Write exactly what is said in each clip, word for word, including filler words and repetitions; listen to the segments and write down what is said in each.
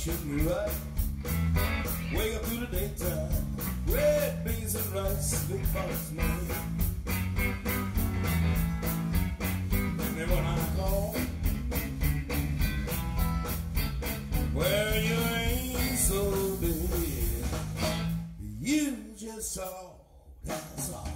treat me right. Wake up through the daytime, red beans and rice, big box money. And then when I call, well, you ain't so big, you just saw, that's all.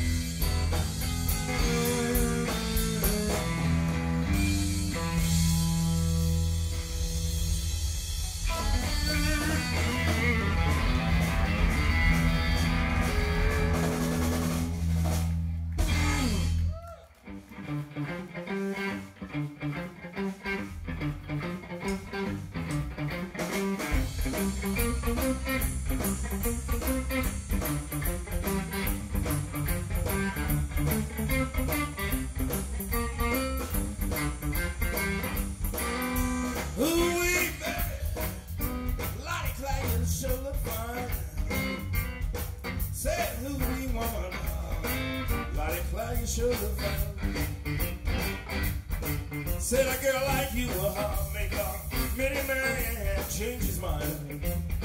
Said a girl like you will make a many man change his mind.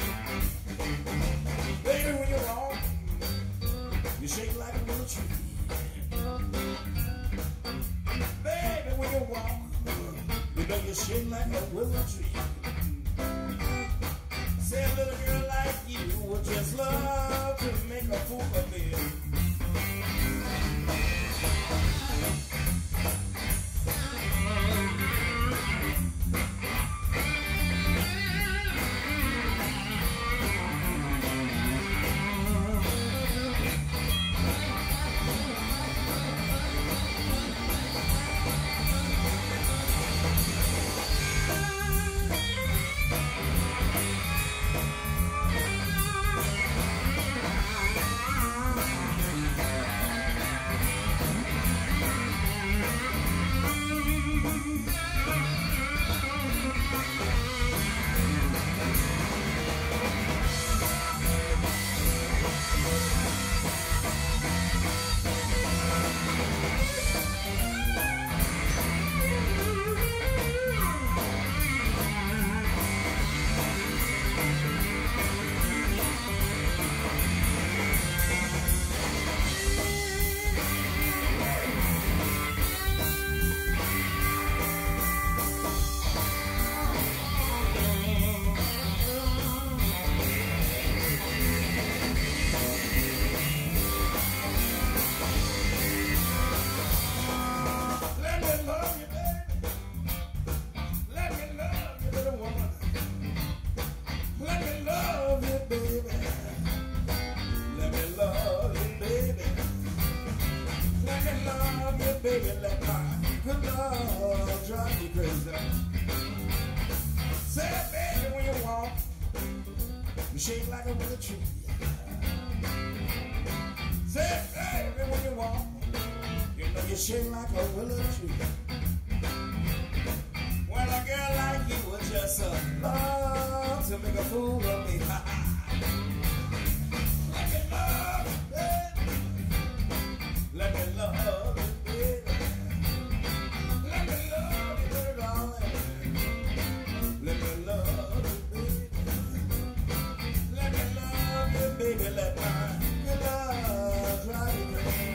Baby, when you walk, you shake like a little tree. Baby, when you walk, you know you shake like a willow tree. Say a little girl like you would just love to make a fool of me. Baby, let my good love drive you crazy. Say, baby, when you walk, you shake like a willow tree. Say, baby, when you walk, you know you shake like a willow tree. Well, a girl like you would just uh, love to make a fool of me. Let me love you, baby. Let me love you. Baby, let my good love drive you crazy.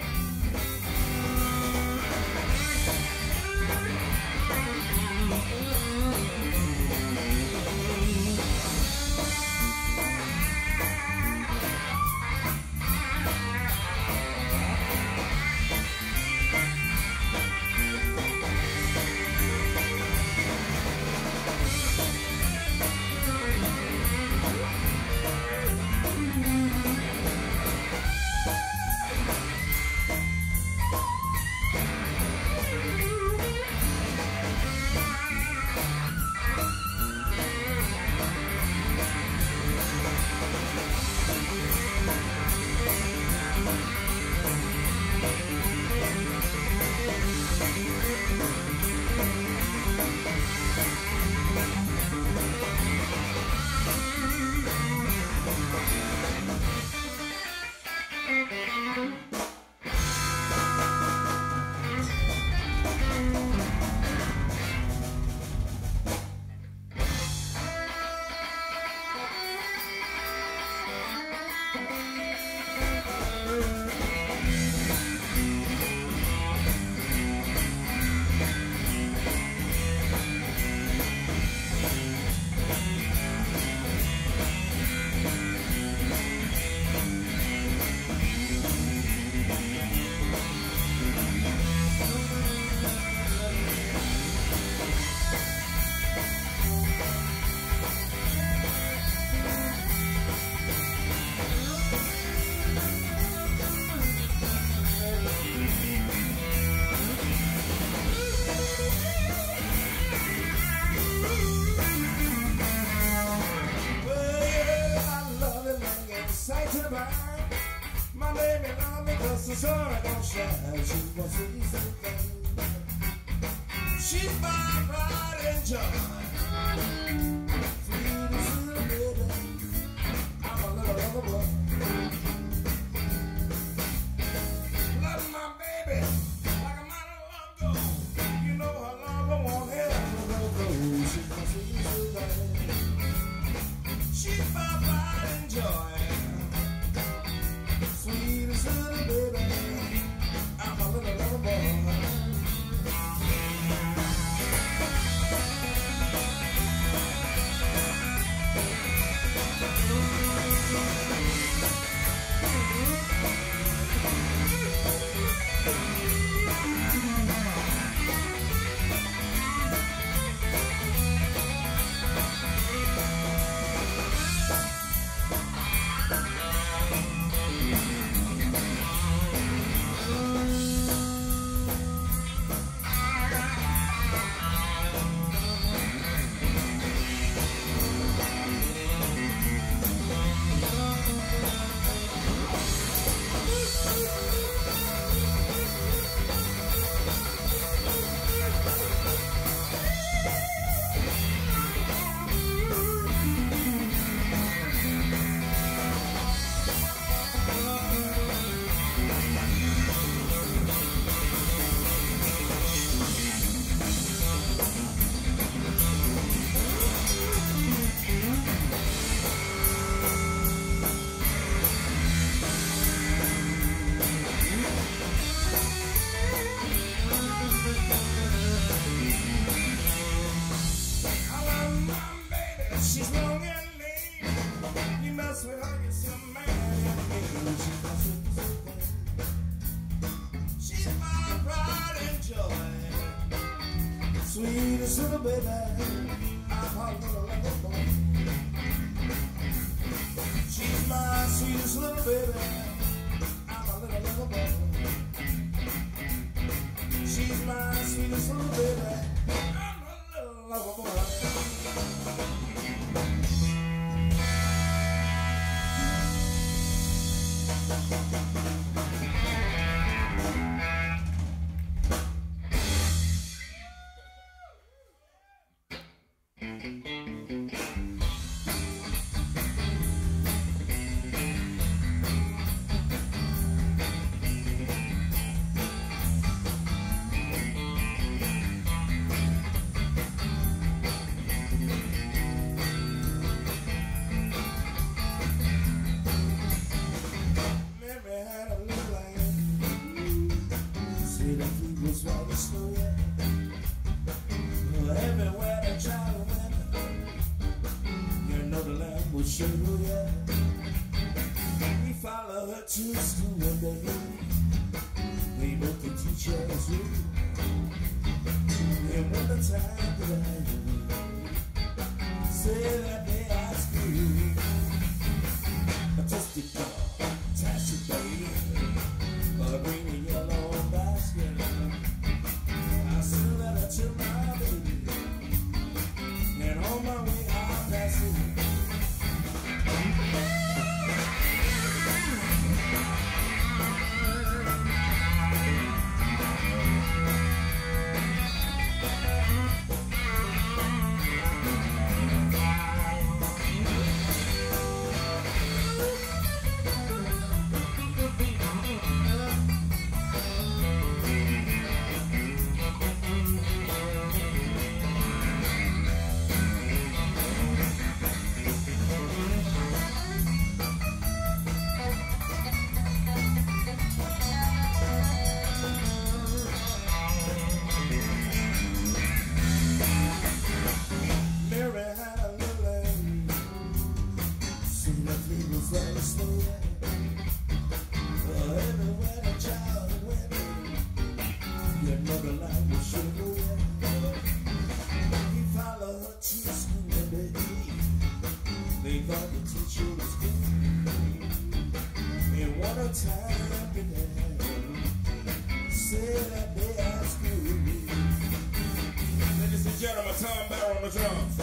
My baby love me 'cause the sun don't shine. She wants to eat something. She's my pride and joy. Sweetest little baby, I'm a little lover boy. Love my baby like a mighty long ago. You know how long I want her to go. She's my sweetest little baby. She's my pride and joy. Sweetest little baby, I'm a little lover boy. She's long and lean. You mess with her, you're some man and me. She's my pride and joy. Sweetest little baby, I'm her little lover boy. She's my sweetest little baby, I'm a little lover boy. She's my sweetest little baby, I'm a little lover boy. Everywhere the child went, you know the land was sure, yeah. We follow her to school one day. We both can teach us you. And when the time to die, say that they ask you. A twisted dog, tasty baby, a green and yellow basket. I still let her to my baby. And on my way I'll pass it. Very slow, uh, everywhere the child went, your mother line was sugar. He followed her to school and baby, they thought the teacher was good. And what a time to have, said that they asked you. Tom Barrow on the drums.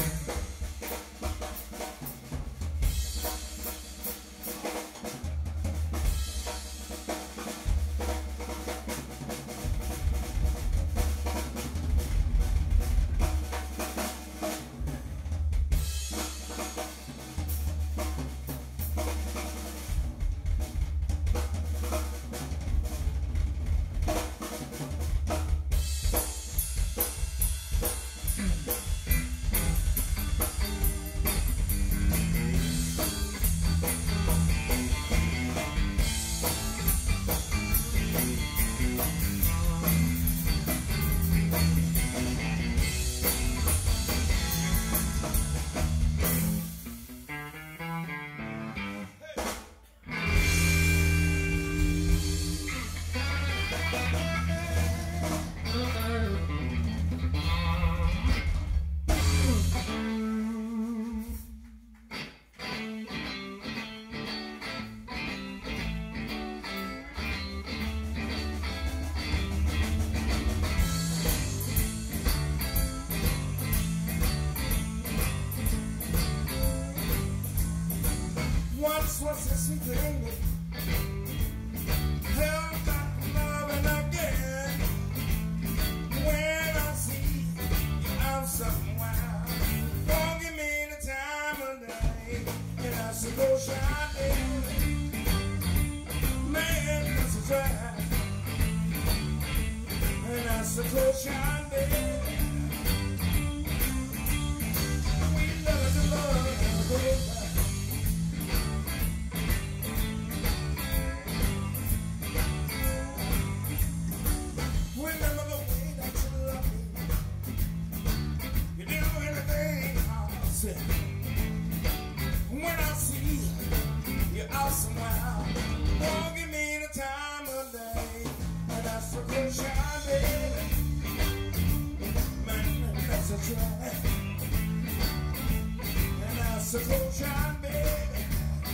Once was a secret English, held back loving again. When I see you out somewhere, don't give me the time of day, and I should go shining. Man, that's a drag, and I should go shining. We love to love and go back. Remember the way that you love me. You do anything I say. When I see you out somewhere, don't give me the time of day. And that's a good shot, baby. Man, that's a try. And that's a good shot, baby.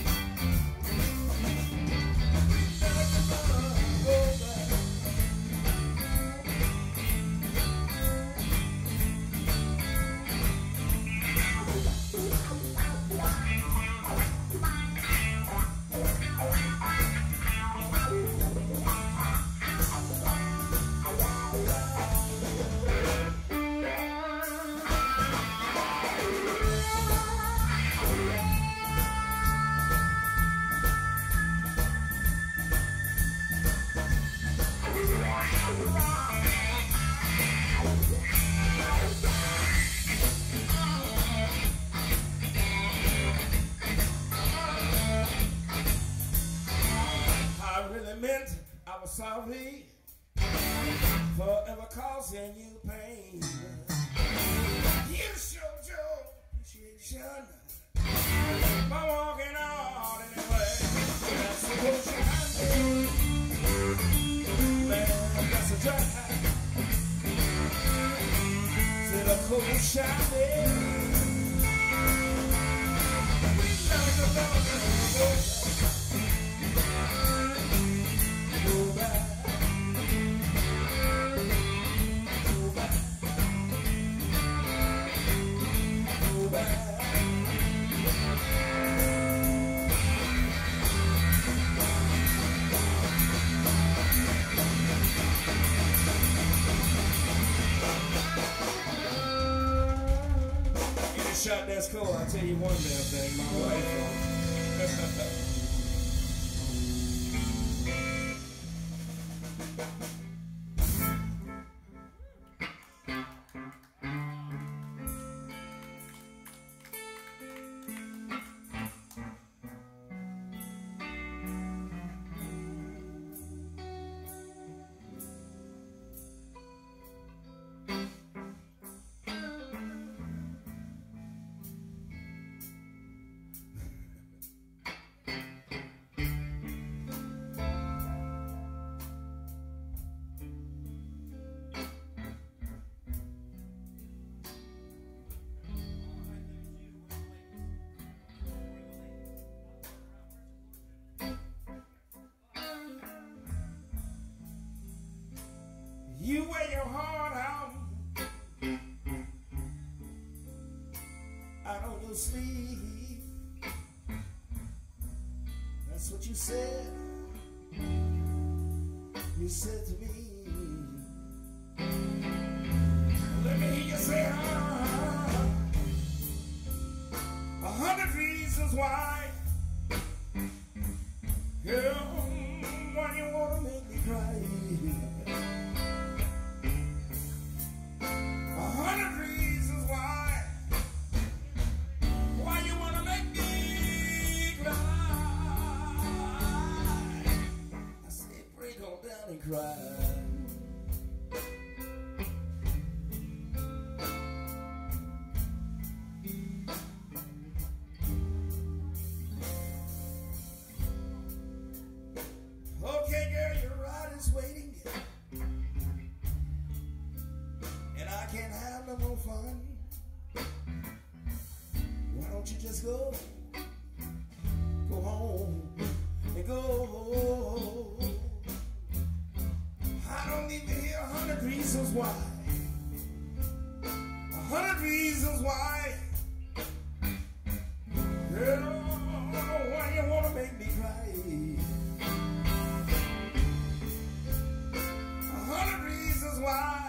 I really meant I was sorry for ever causing you pain. You showed your appreciation by walking out anyway. That's the ocean, man, that's a drive to the cold shining. We love the love. Go back, go back, go back. Any shot that's cool, I'll tell you one damn thing, my wife. no sleep. That's what you said. You said to me, let me hear you say, ah, a hundred reasons why. Girl, why you wanna make me cry? A hundred reasons why. Why you wanna make me cry? I said, break on down and cry. Okay, girl, your ride is waiting, and I can't have no more fun. Why don't you just go, go home and go? I don't need to hear a hundred reasons why, a hundred reasons why. Girl, why you wanna make me cry? Why?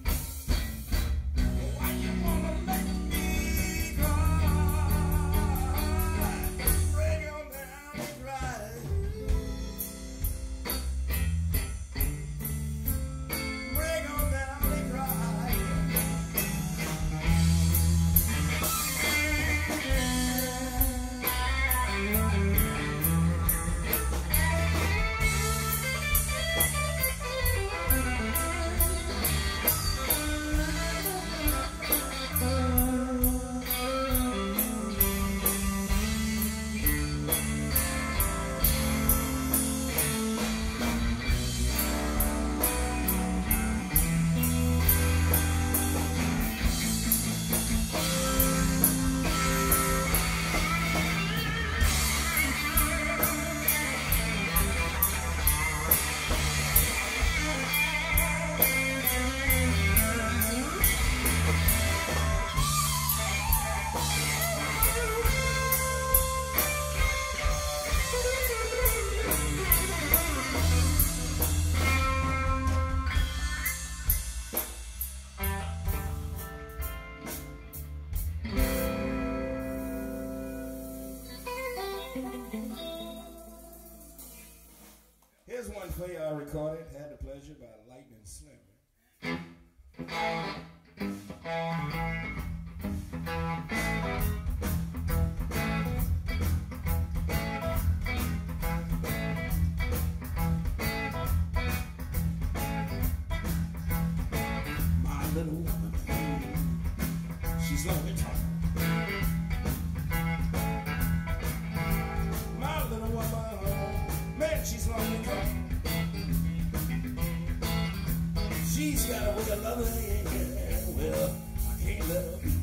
Why you wanna make me cry? Break on down and cry. Break on down and cry. Here's one for you I recorded, had the pleasure by Lightning Slim. My little woman, she's lonely talking. My little woman, man, she's lonely talking. She's got a way of loving, yeah, well, I can't let her be.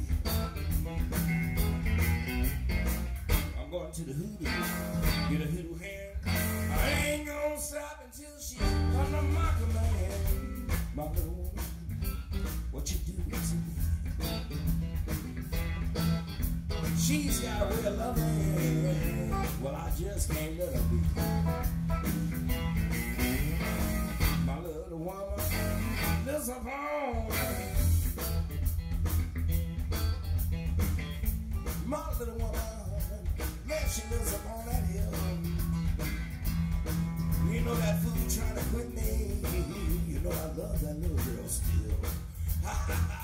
I'm going to the hoodoo, get a hoodoo hand. I ain't gonna stop until she come to my command. My little woman, what you do to me? She's got a way of loving, well, I just can't let her be. My little woman lives upon, my little woman, man, she lives upon that hill. You know that fool trying to quit me, you know I love that little girl still. Ha ha ha.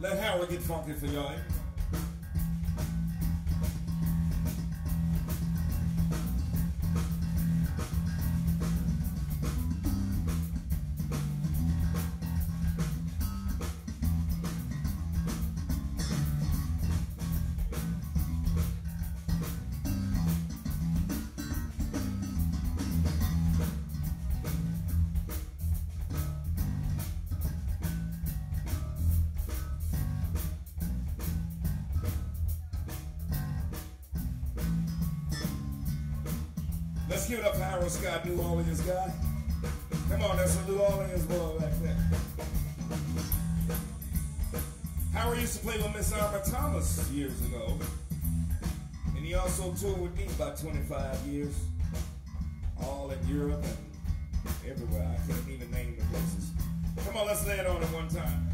Let Howard get funky for y'all. Eh? Let's give it up for Harold Scott, New Orleans guy. Come on, that's a New Orleans boy back there. Howard used to play with Miss Irma Thomas years ago. And he also toured with me about twenty-five years. All in Europe and everywhere. I can't even name the places. Come on, let's lay it on him one time.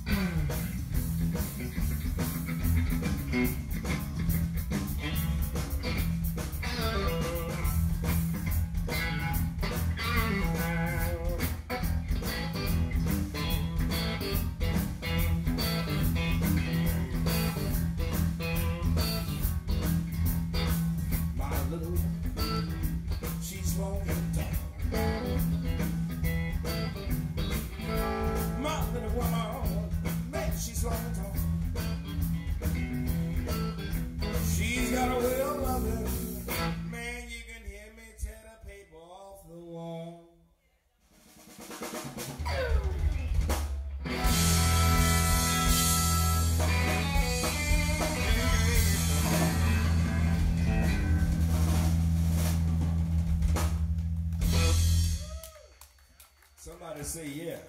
She's got a way of loving. Man, you can hear me tear the paper off the wall. Somebody say yeah.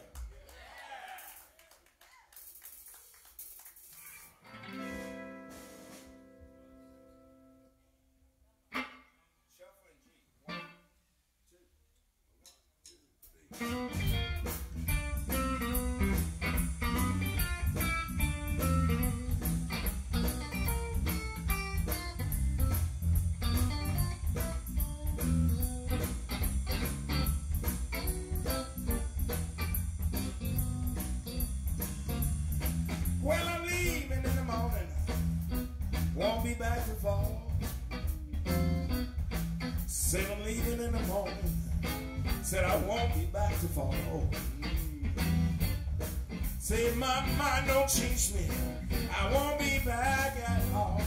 Well, I'm leaving in the morning, won't be back to fall. Said I'm leaving in the morning, said I won't be back to fall. Say my mind don't change me, I won't be back at all.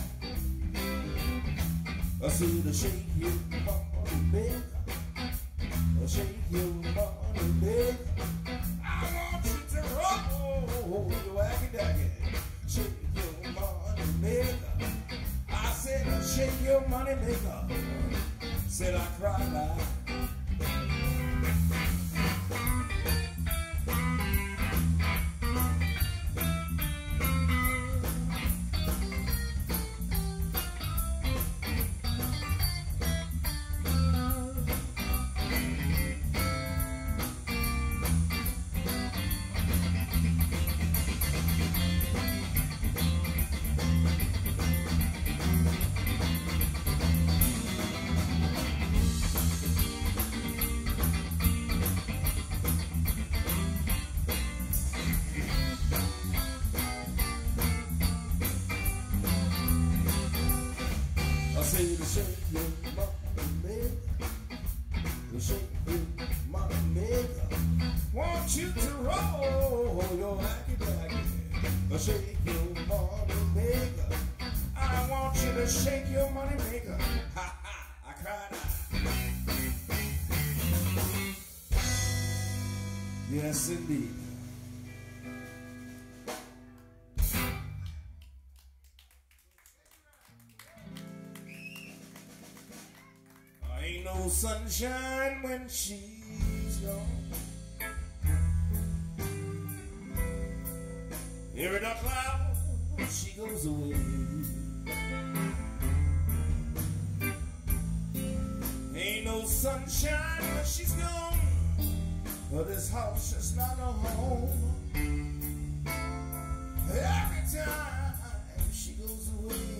I see the shake your money big, I shake your money big. I want you to roll your wacky dacky, shake your money maker. I said shake your money maker, said I cried out. I say to shake your money maker, to shake your money maker. Want you to roll your hacky dacky, to shake your money maker. I want you to shake your money maker. Ha ha, I cried out. Yes indeed. Ain't no sunshine when she's gone. Every dark cloud she goes away. Ain't no sunshine when she's gone, but this house is not a home. Every time she goes away.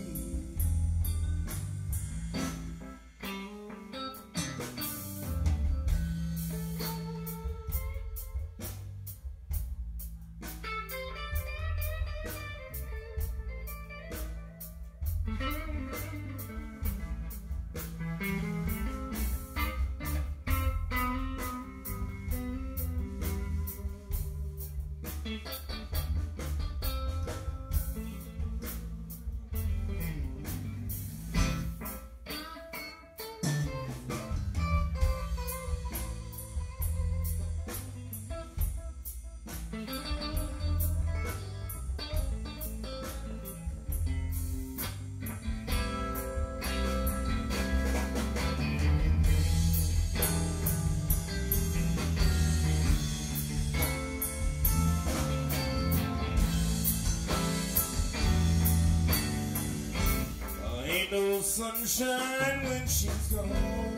no sunshine when she's gone.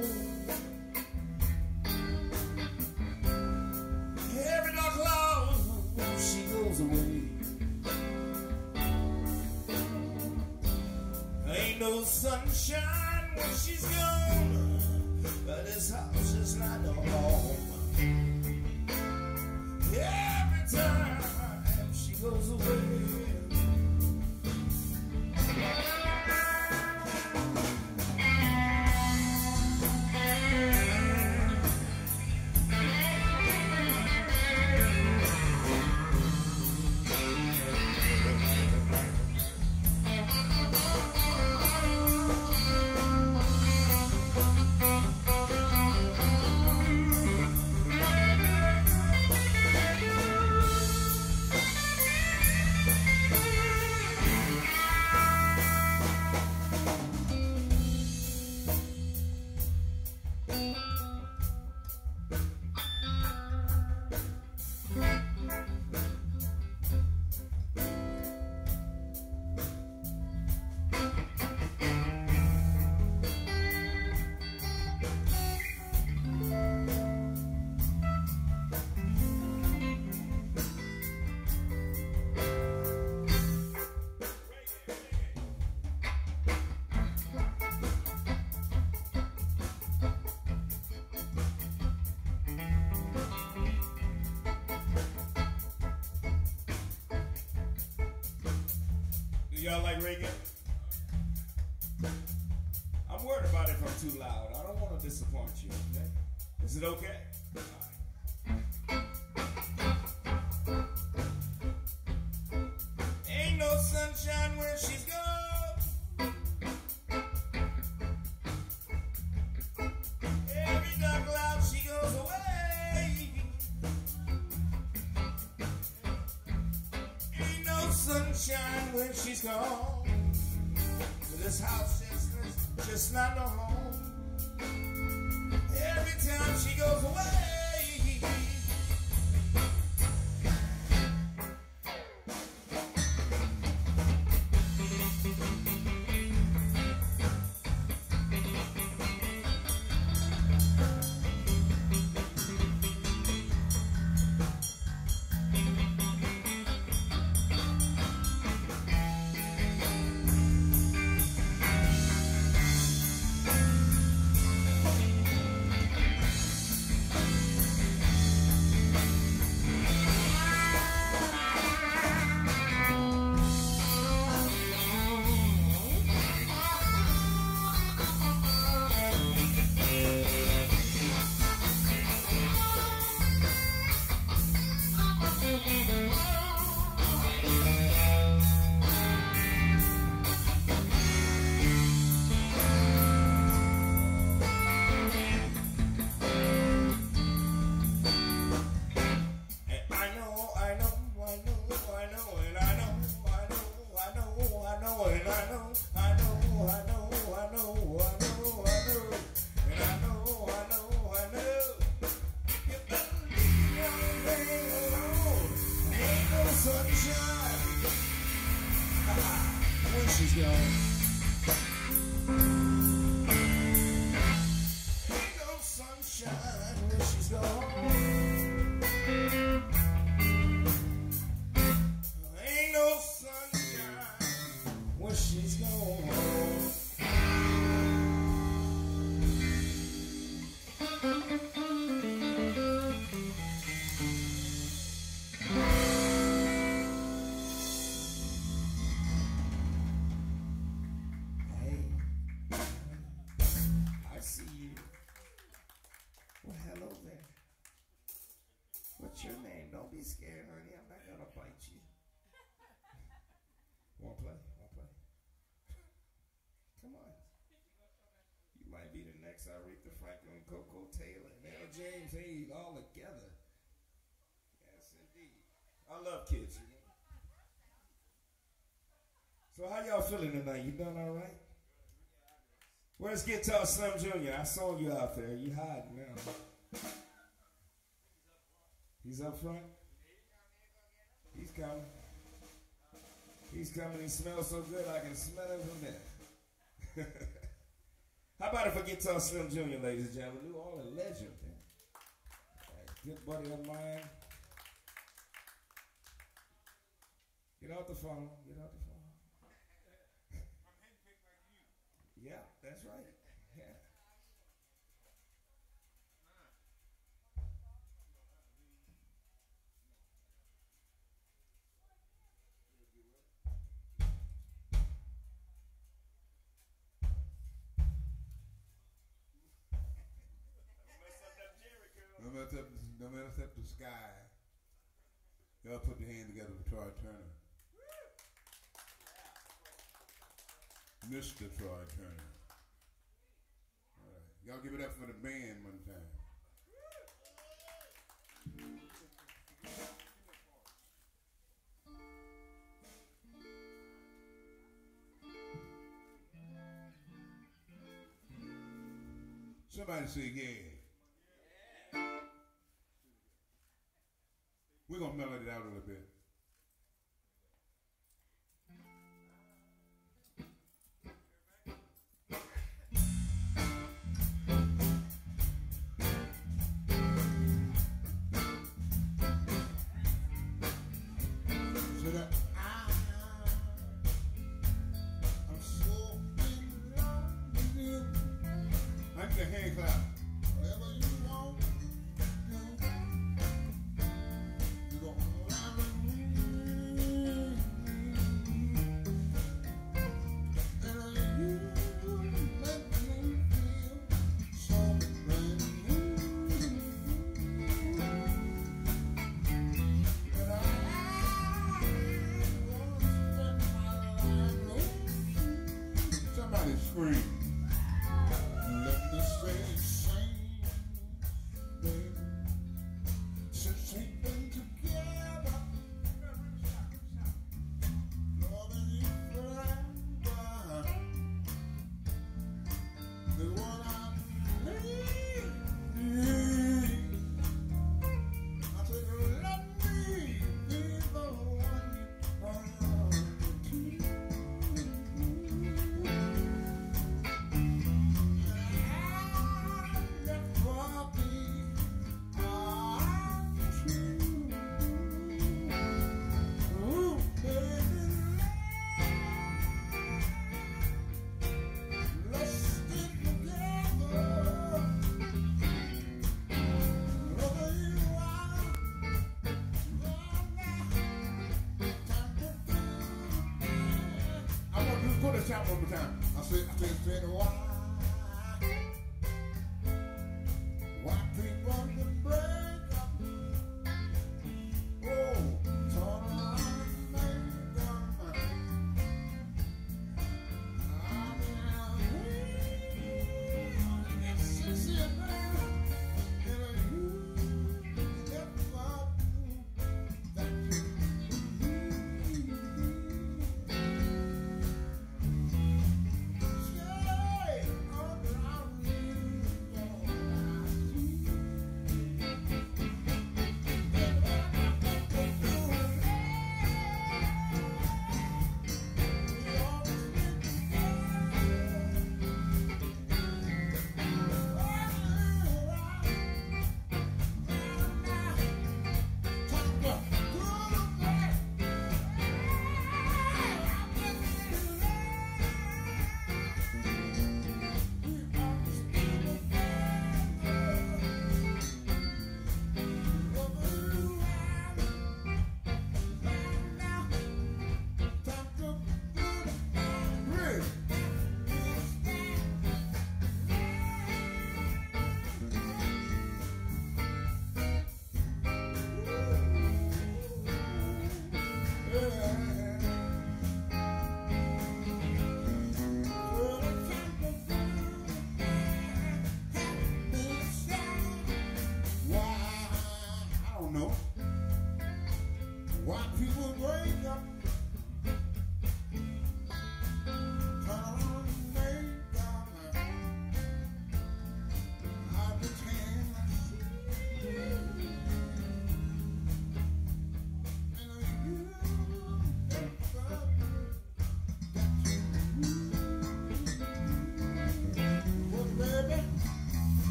Every dark cloud when she goes away. Ain't no sunshine when she's gone, but this house is not no home. Every time she goes away. Y'all like reggae? I'm worried about if I'm too loud. I don't want to disappoint you, okay? Is it okay? All right. Ain't no sunshine when she's gone. Every dark cloud she goes away. Ain't no sunshine when she's gone. This house just, just not no home. Every time she goes away. She's gone. Ain't no sunshine when she's gone. Ain't no sunshine when she's gone. What's your name? Don't be scared, honey. I'm not gonna bite you. Wanna play? Wanna play? Come on. You might be the next Aretha Franklin, Coco Taylor, and Ella James. Hey, all together. Yes, indeed. I love kids, you know. So how y'all feeling tonight? You doing all right? Where's Guitar Slim Junior? I saw you out there. You hiding now. He's up front? He's coming. He's coming. He smells so good I can smell him from there. Guitar Slim Junior, ladies and gentlemen. New Orleans legend. Right, good buddy of mine. Get out the phone. Get out the phone. I'm handpicked like you. Yeah, that's right. Yeah. No matter up, no matter up the sky. Y'all put your hand together with Troy Turner. Mister Troy Turner. All right. Y'all give it up for the band one time. Somebody say yeah. We're going to mellow it out a little bit. So that I, I'm so in love with you. I need a hand clap. Whatever you want. Shout one more time. I said, I said, said, why? Why people to break up? Oh, turn around and make them. I mean, it's just a man. And you never that you.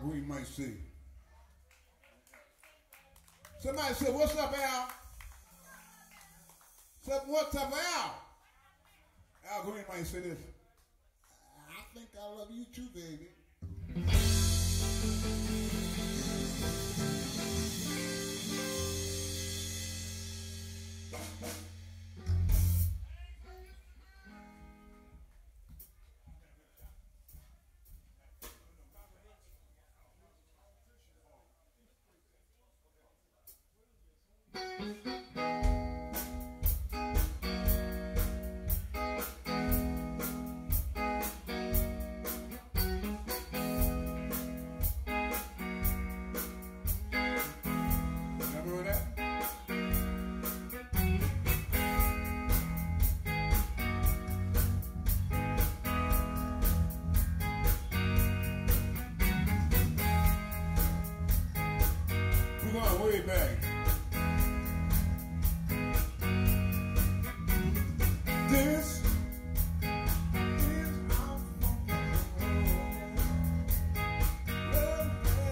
Green might see. Somebody said, what's up, Al? Said, what's up, Al? Al Green might say this. I think I love you too, baby. Way back. This is our love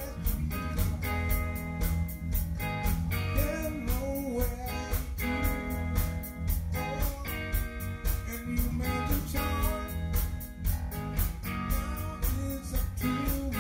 there's nowhere to go, and you made the choice. Now it's up to you.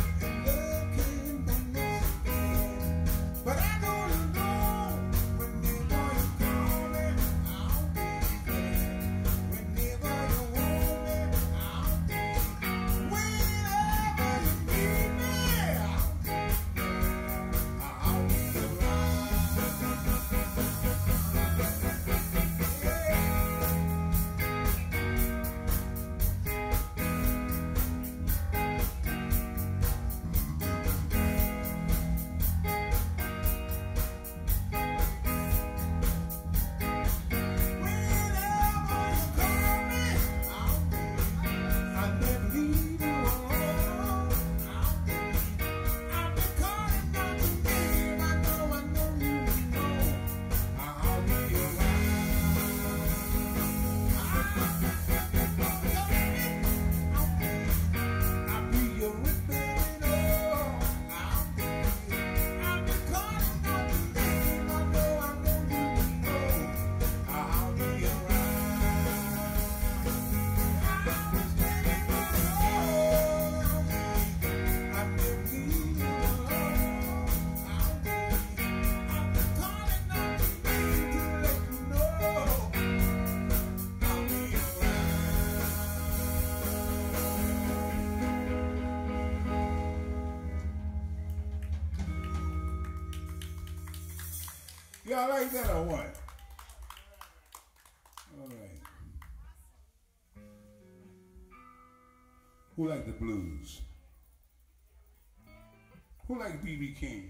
But I don't know when Y'all like that or what? All right. Who like the blues? Who like B B King?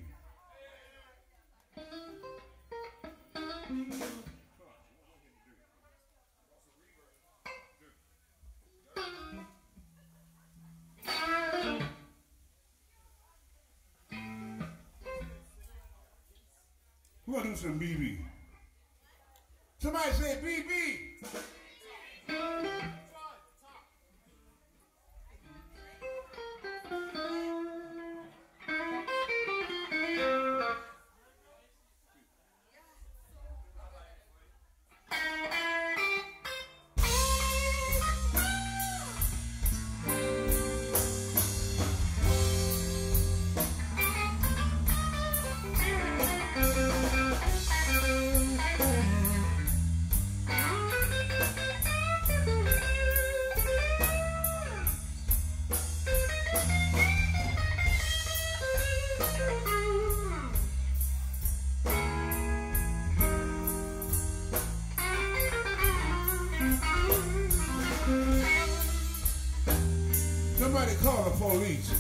We're gonna do some B B. Somebody say B B. Somebody call the police.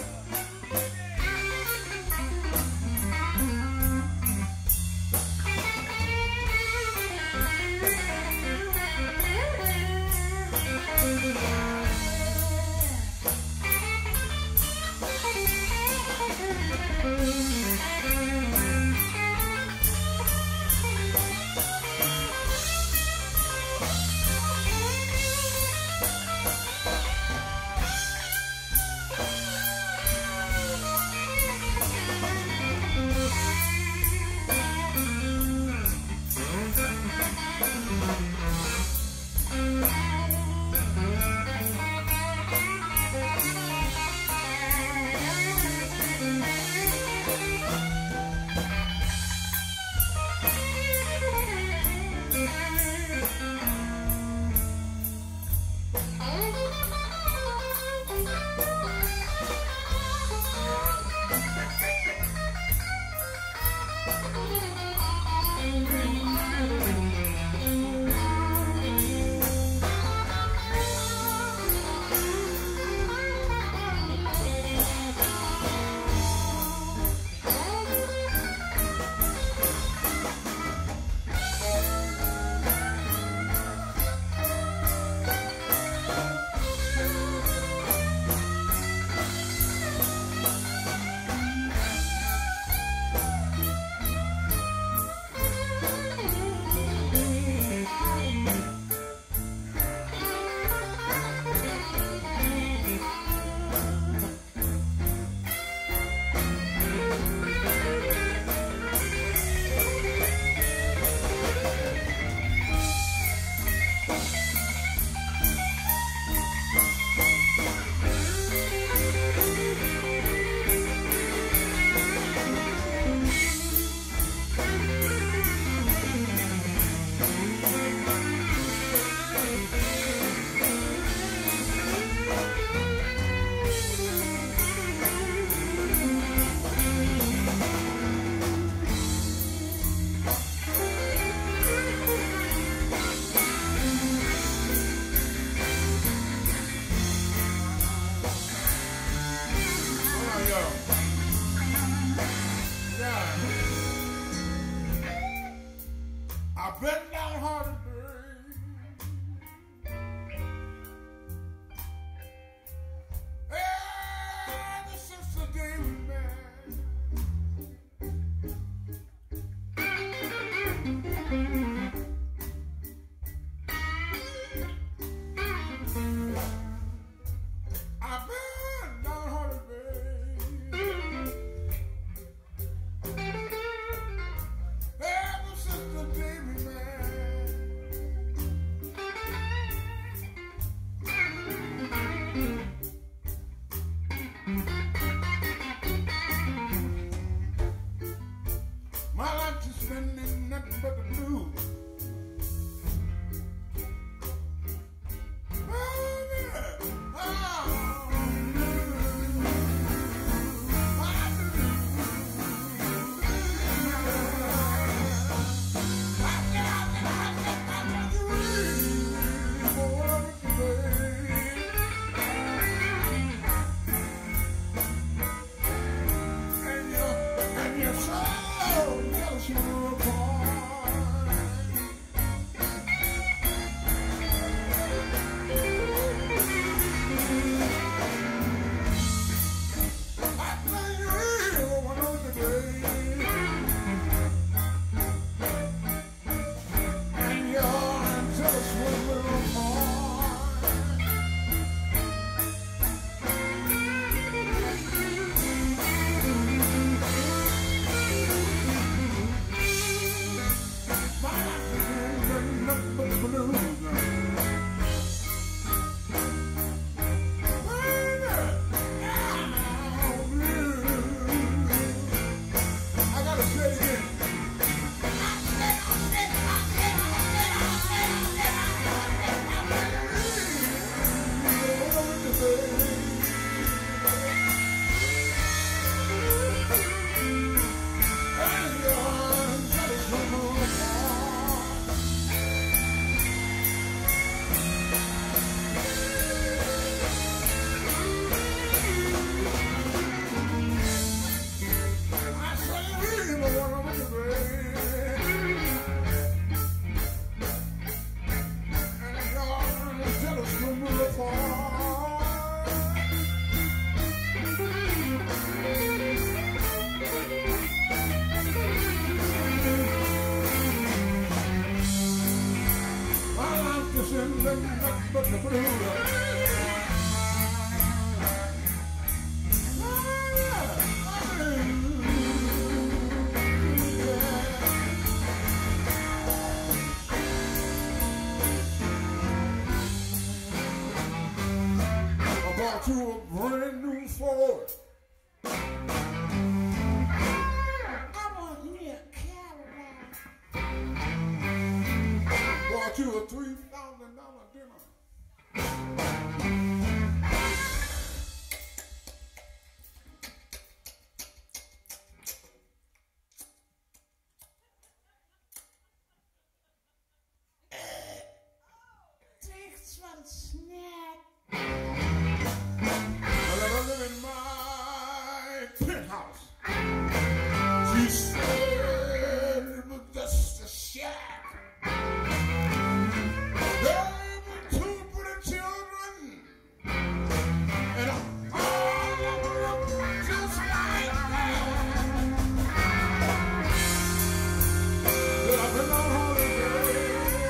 I've been down hard to burn. Ever since the day we met. I've been down hard to burn. Ever since the day we met. My life is spending nothing but the blues. Oh, yeah. Oh. To a brand new Ford. I want me a Cadillac. Bought you a three thousand dollar dinner. Thanks for the snack. In my penthouse, she said it was just a shack. There were two pretty children, and all of them just like that. But I've been on holiday.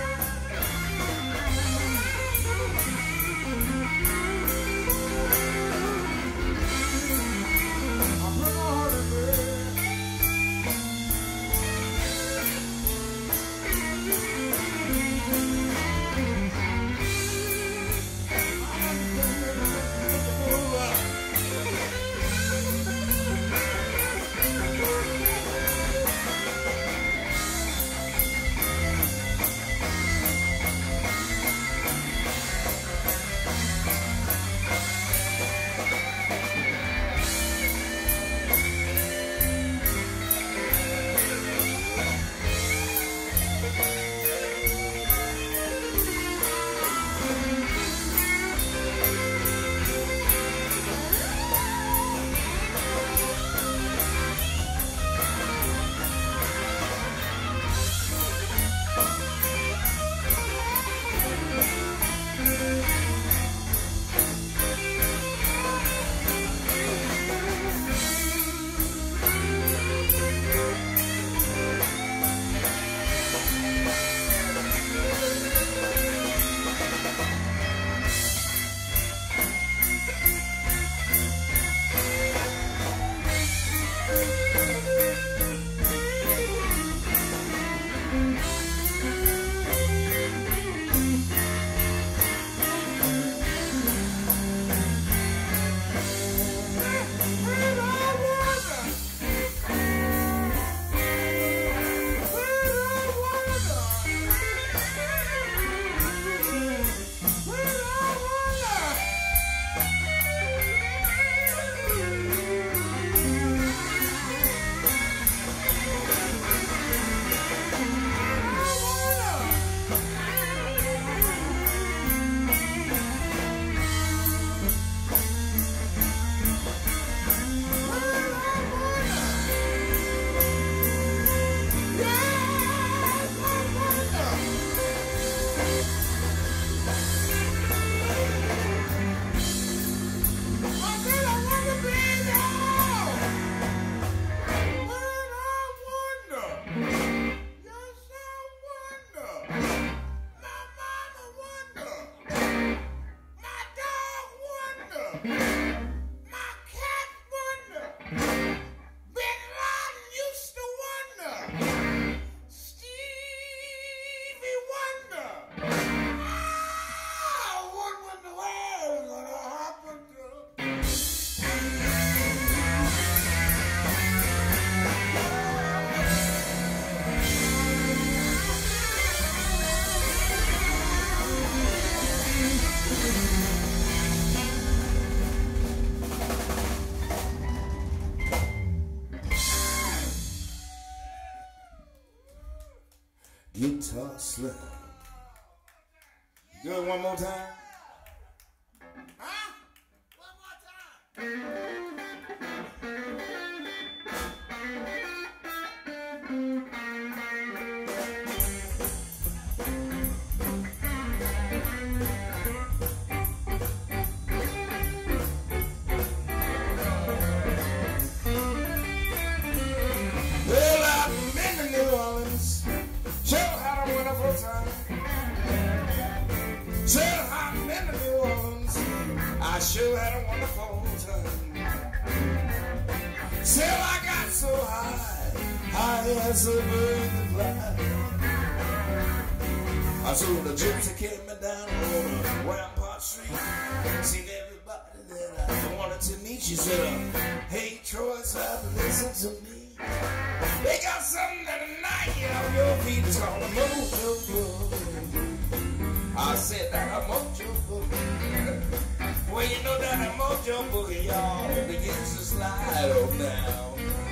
Guitar Slim. Do it one more time. Huh? One more time. Well, I've been to New Orleans. Sure had a wonderful time. So sure had a wonderful time. Till I got so high, high as a bird to fly. I saw the gypsy carried me down on Rampart Street. Seen everybody that I wanted to meet. She said, hey Troy, stop and listen to me. They got something tonight on your feet. It's called a mojo boogie. I said that a mojo boogie. Well, you know that a mojo boogie, y'all, begins to slide on down.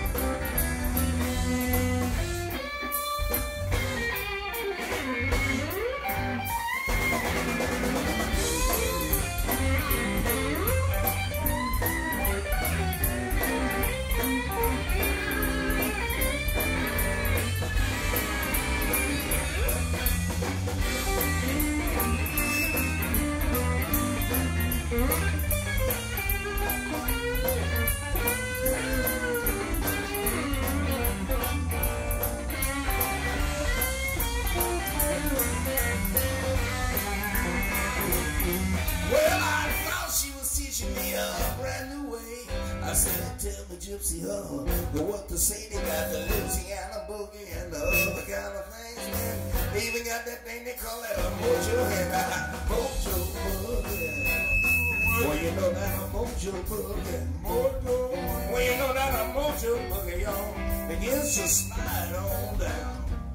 I said, tell me, Gypsy, huh, what to say. They got the Louisiana boogie and the other kind of things, man. They even got that thing they call it a mojo head. Mojo boogie. Well, you know that a mojo boogie. Mojo. Well, you know that a mojo boogie, y'all, begins to slide on down.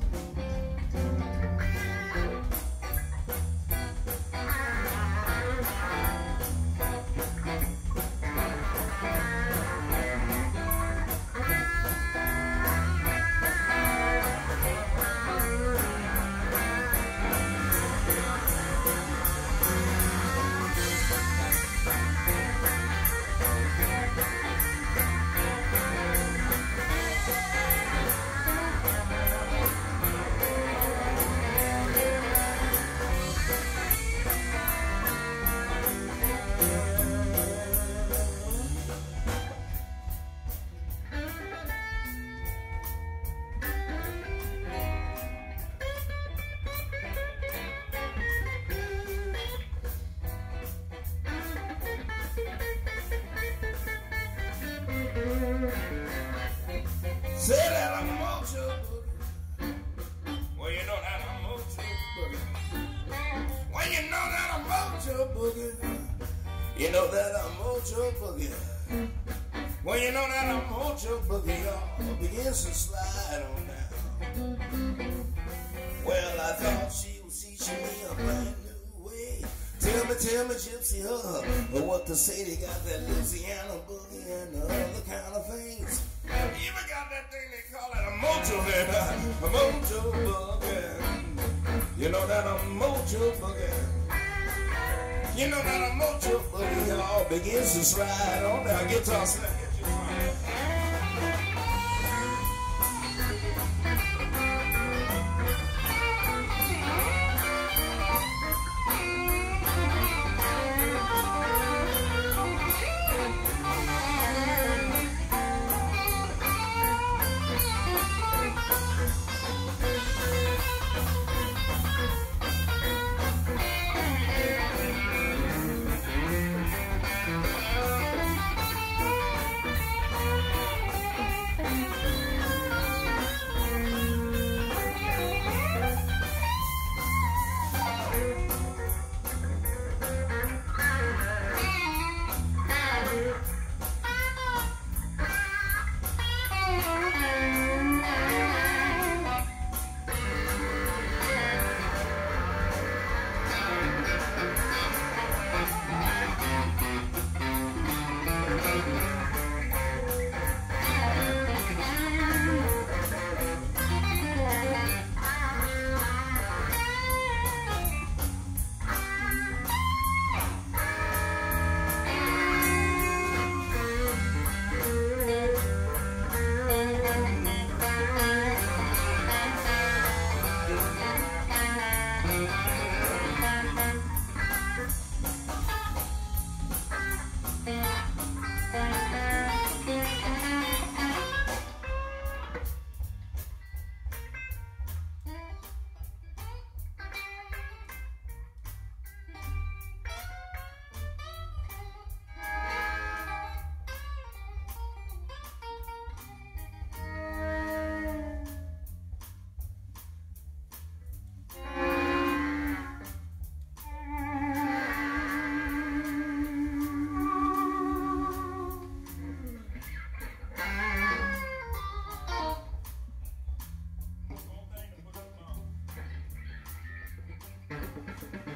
Say that I'm a mojo boogie. Well, you know that I'm a mojo boogie. Well, you know that I'm a mojo boogie. You know that I'm a mojo boogie. Well, you know that I'm a mojo boogie, y'all, begins to slide on down. Well, I thought she was teaching me a brand new way. Tell me, tell me, Gypsy, uh, what to say. They got that Louisiana boogie and the other kind of things. Even got that thing they call it a mojo head, a mojo boogie. You know that a mojo boogie. You know that a mojo boogie all begins to slide on down. Guitar snap.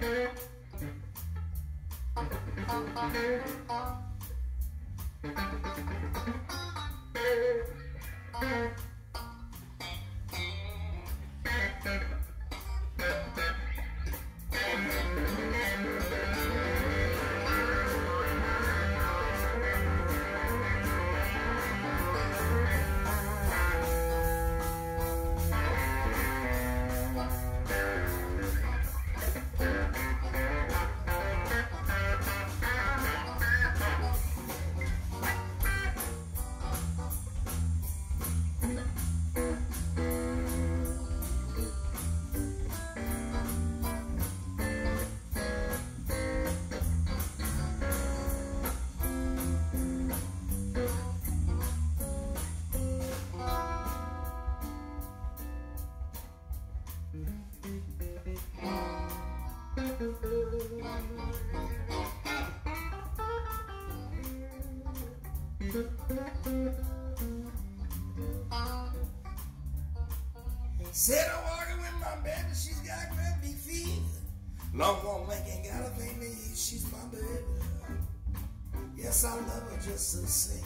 Said I'm walking with my baby, she's got great big feet. Long woman ain't got a thing to eat, she's my baby. Yes, I love her just the same.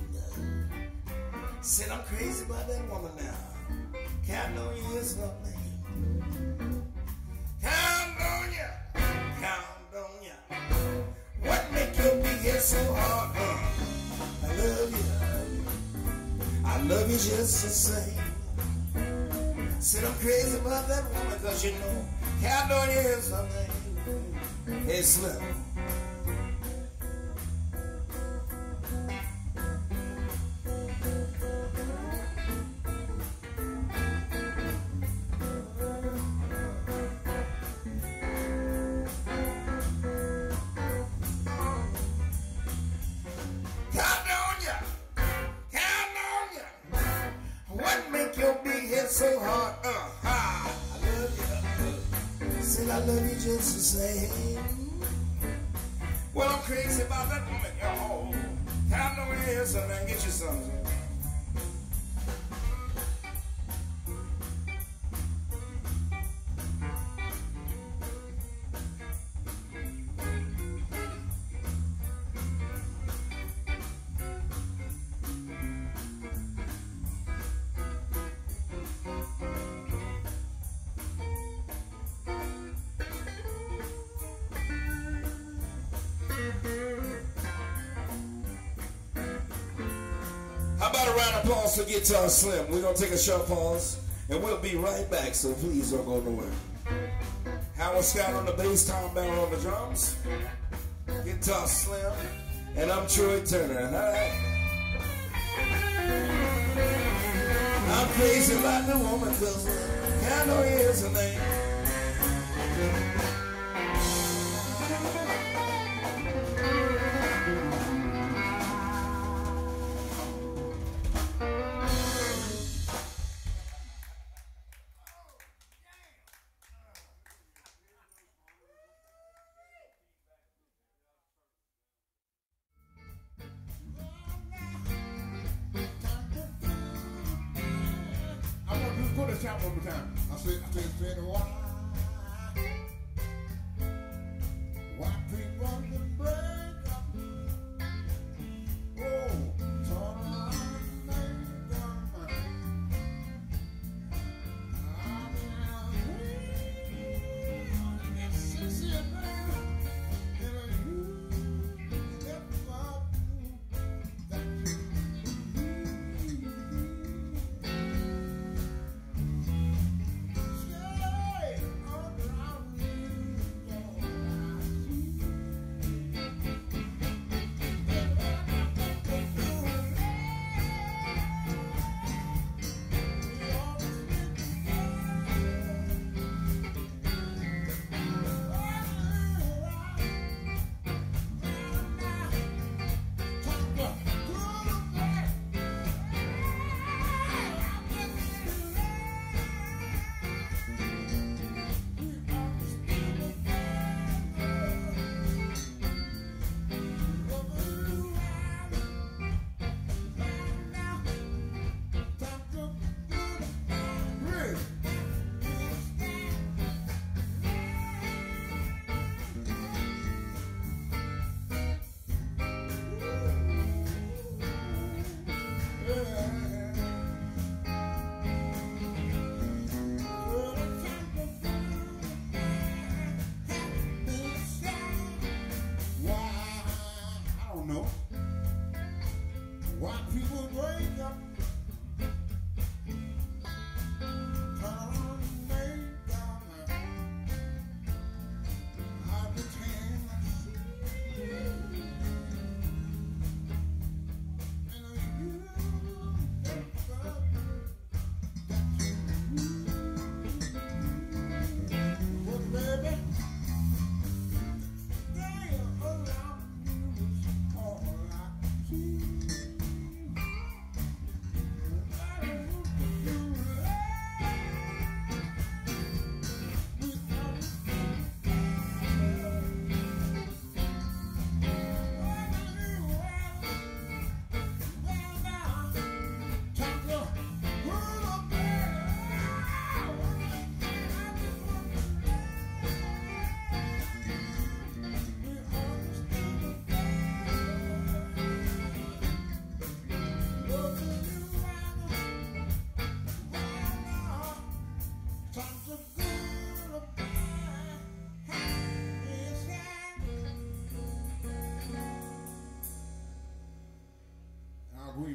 Said I'm crazy about that woman now. Count on you is her name. Count on ya, count on ya. What make your big head so hard, huh? I love you, I love you just the same. Said I'm crazy about that woman, cause you know Caledonia is her name. Hey Slim. Caledonia, Caledonia, what make your big head so hard? Uh, ha, I love you. Said I love you just the same. Well, I'm crazy about that woman, y'all. Caledonia is her name. Get you something. How about a round of applause for Guitar Slim? We're going to take a short pause, and we'll be right back, so please don't go nowhere. Howard Scott on the bass, Tom Barrow on the drums, Guitar Slim, and I'm Troy Turner. All right. I'm crazy about the woman, cause I know here's her name. Go to chop one more time. I said, I said, said, why? Why people to break up? Oh, turn around and make them mine. I'm now sincere, baby. And you get my that you. Stay around me.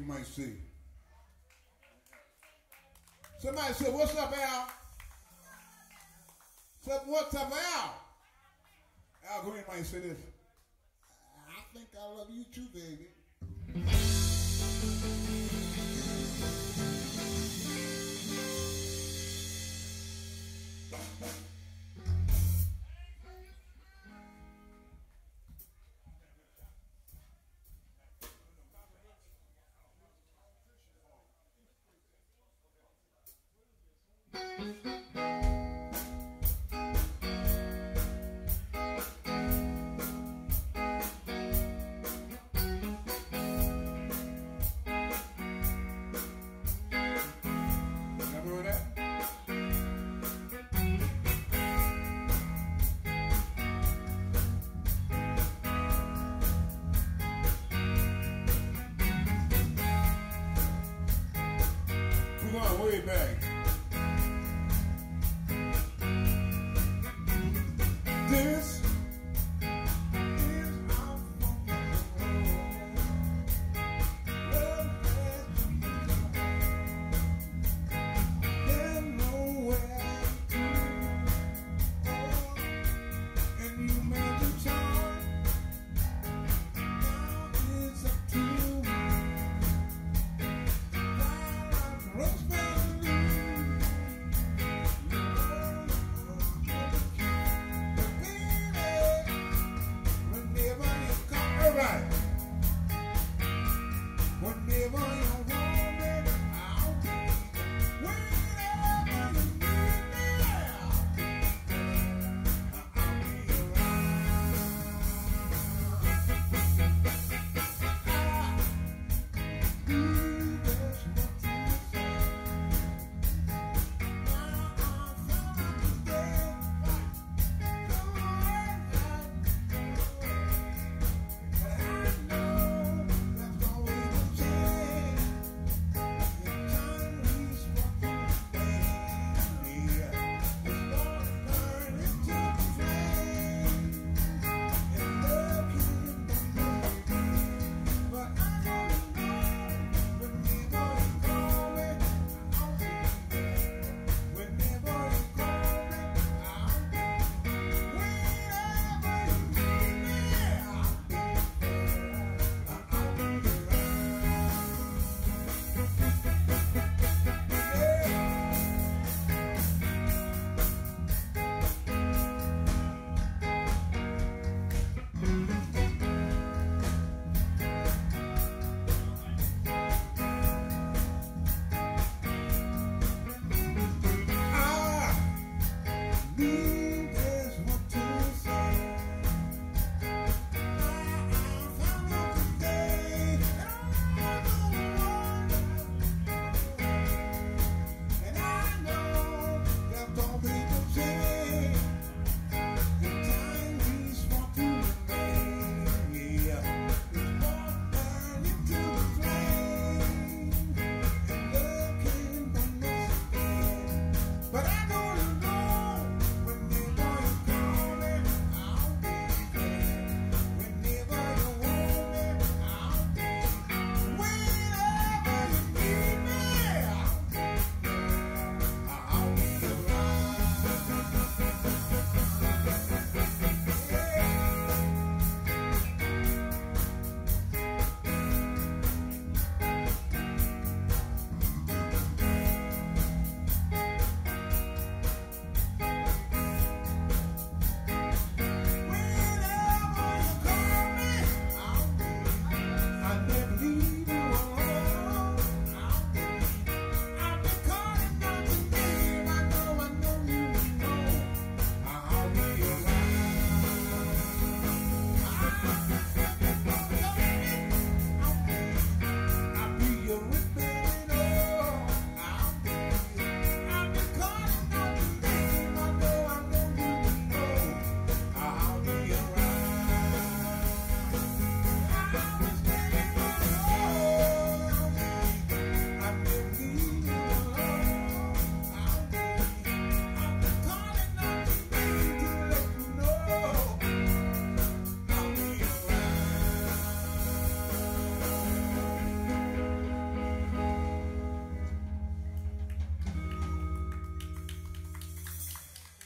you might see. Somebody said, what's up, Al? So, what's up, Al? Al Green might say this. I think I love you too, baby. Way back. This is our love there's nowhere and you made the choice. Now it's up to you. While I rush back.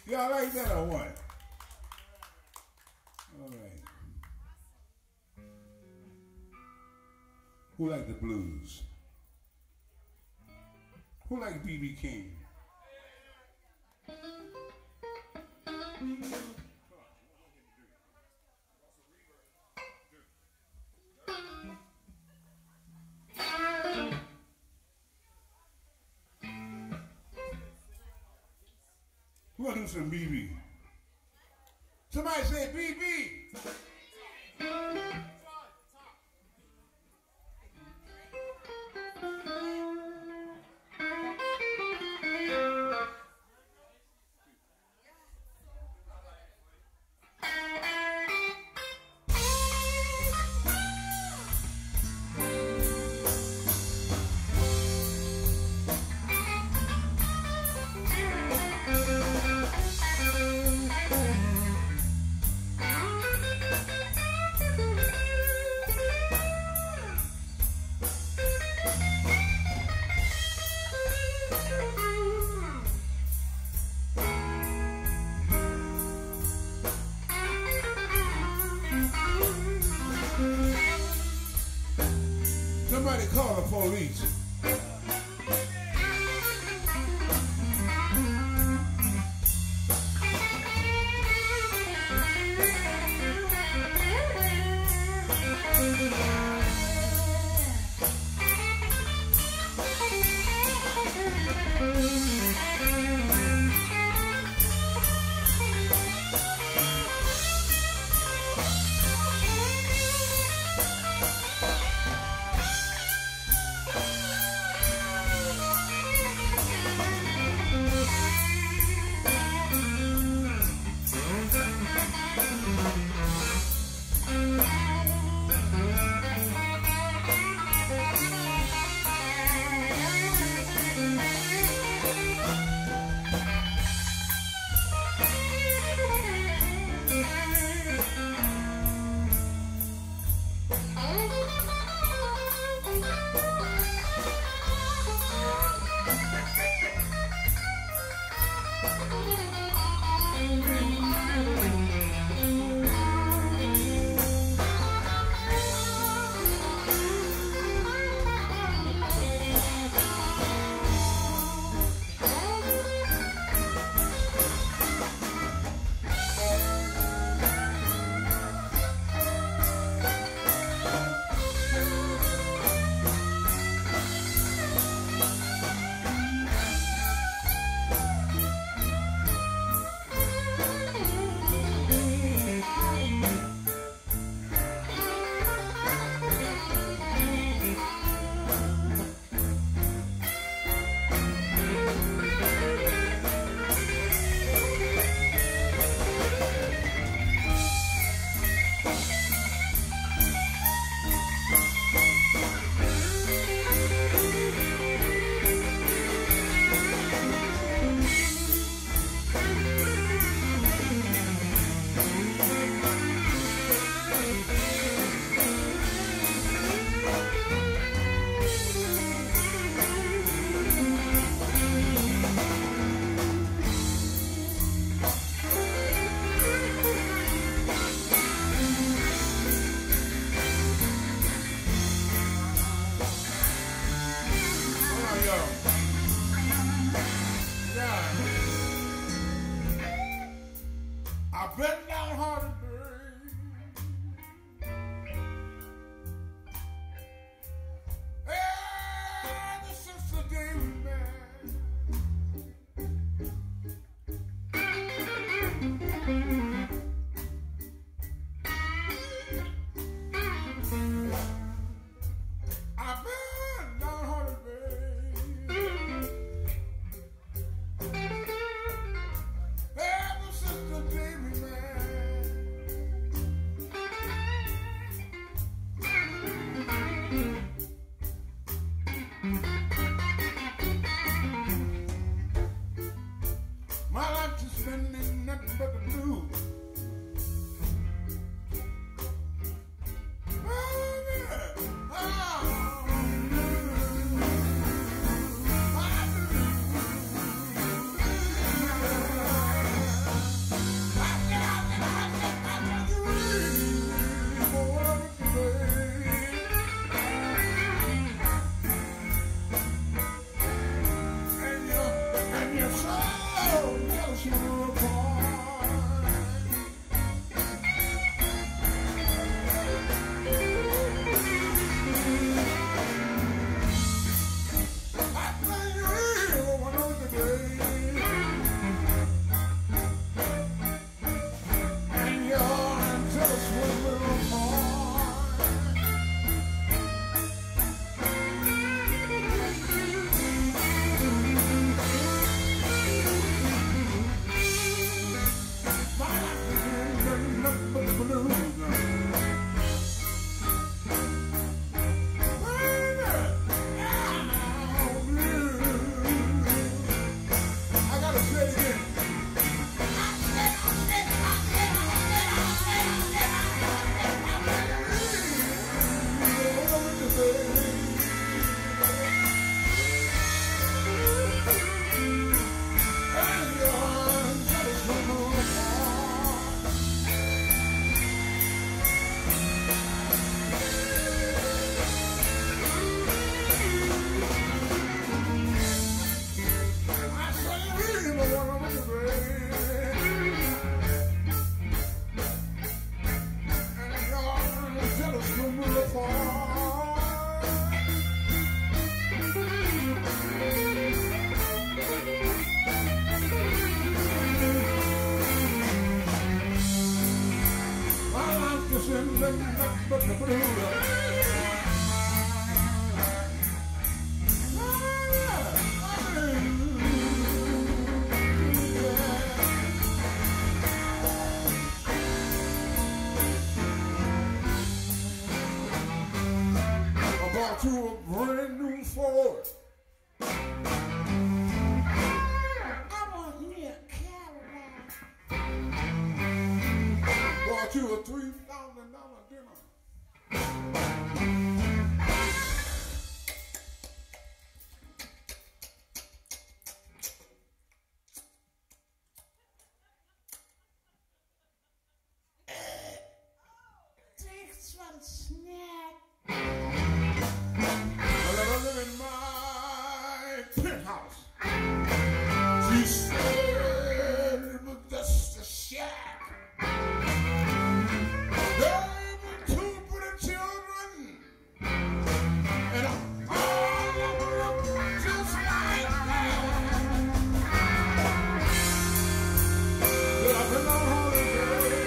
Y'all like that or what? All right. Who like the blues? Who like B B King? Who want to do some B B? Somebody say B B. Somebody call the police. bought you a brand new Ford. I want me a Cadillac. Bought you a three thousand dollar dinner. Thanks for the snack. I live in my penthouse. She said it was just a shack. There were two pretty children, and all of them just like that. But I've been on holiday.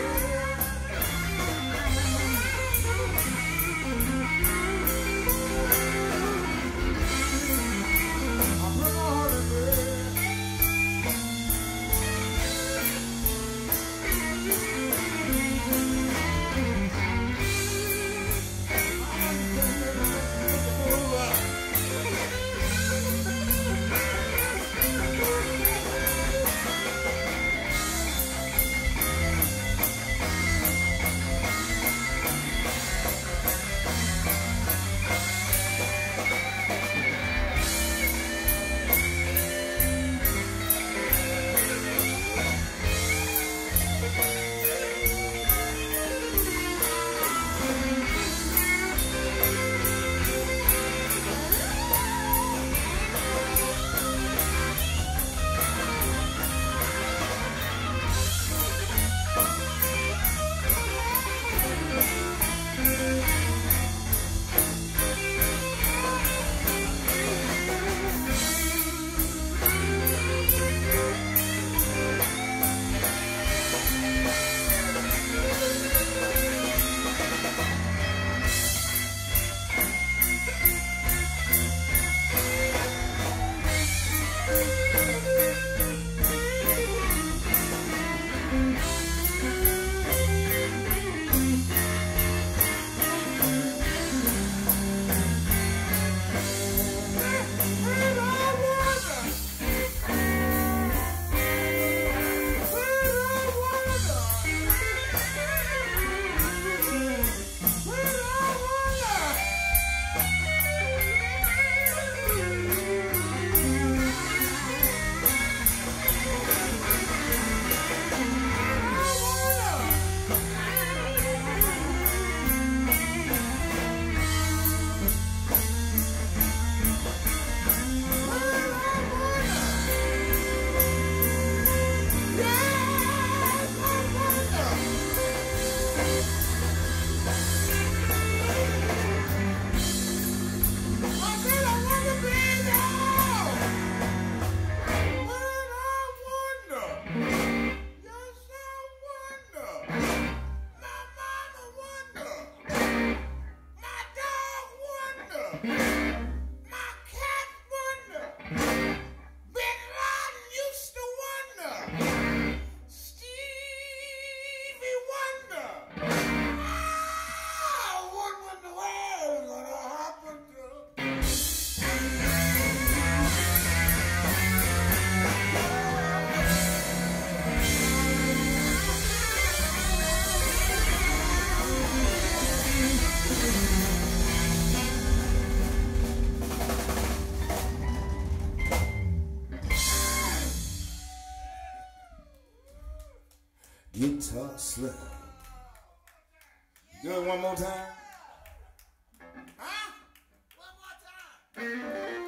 Guitar Slim. Do it one more time. Huh? One more time.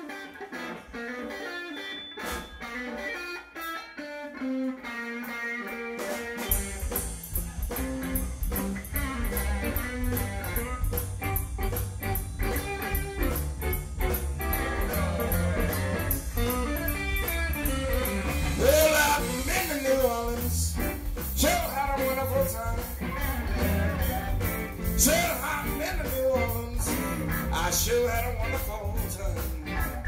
Well, I've been to New Orleans. Sure had a wonderful time. sure had a wonderful time.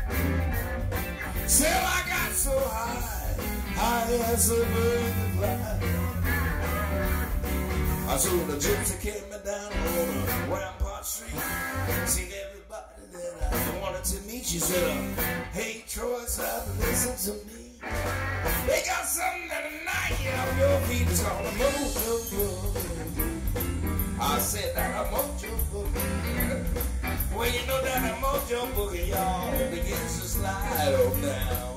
Till I got so high, high as a bird to fly. I saw the gypsy came me down on a Rampart Street. Seen everybody that I wanted to meet. She said, hey Troy, stop and listen to me. They got something that tonight on your feet. It's called a mojo boogie. I said that a mojo boogie. Well, you know that a mojo boogie, y'all, begins to slide on down.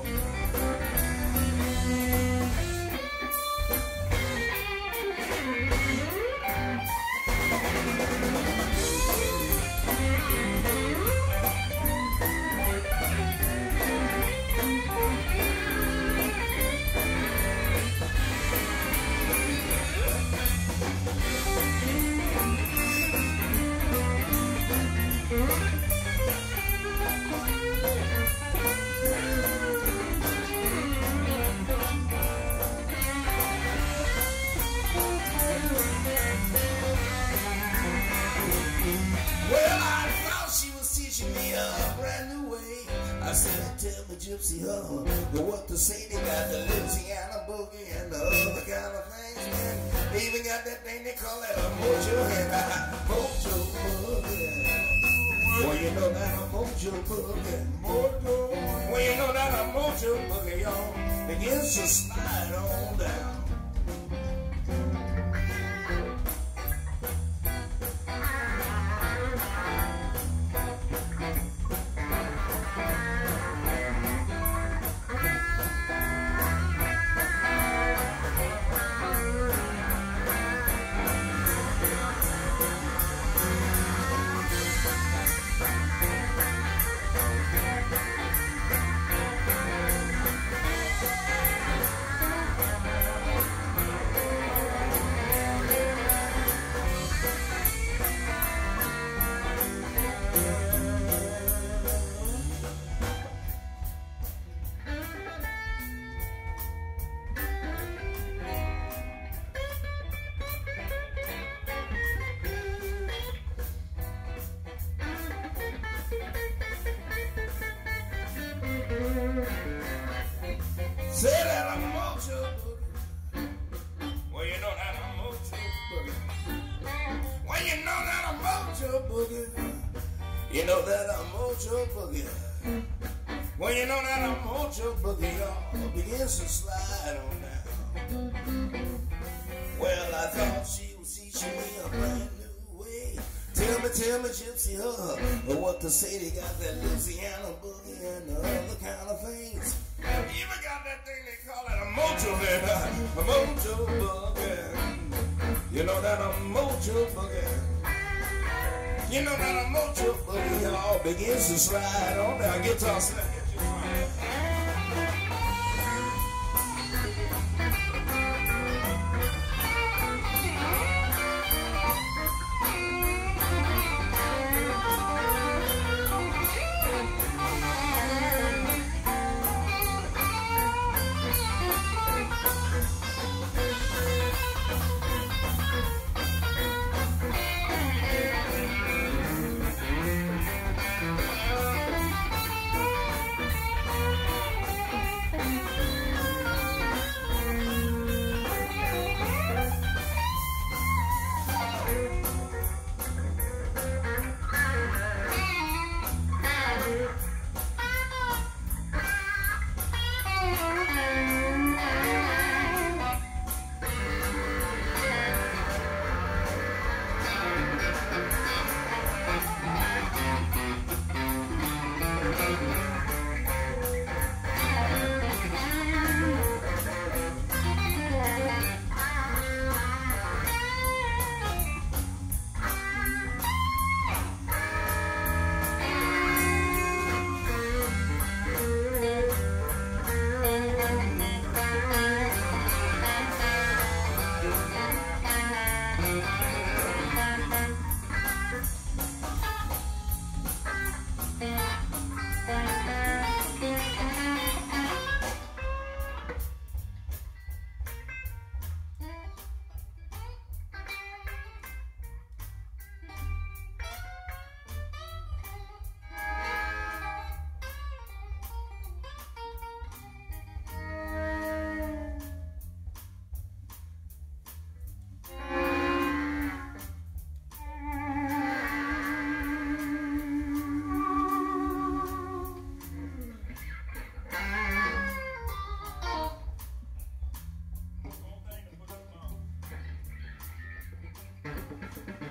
Tell me, Gypsy, huh? What to say? They got the Louisiana boogie and the other kind of things, man. They even got that thing they call it a mojo and a mojo boogie. Well, you know that a mojo boogie. Mojo. Well, you know that a mojo boogie, y'all, begins to slide on down. Say that I'm a mojo boogie. Well, you know that I'm a mojo boogie. Well, you know that I'm a mojo boogie. You know that I'm a mojo boogie. Well, you know that I'm a mojo boogie, y'all, begins to slide on down. Well, I thought she was teaching me a brand new way. Tell me, tell me, Gypsy, huh? What to say? They got that Louisiana boogie and the other kind of things. Even got that thing they call it a mojo, a mojo boogie. You know that a mojo boogie. You know that a mojo boogie, y'all, begins to slide on down. Guitar slide.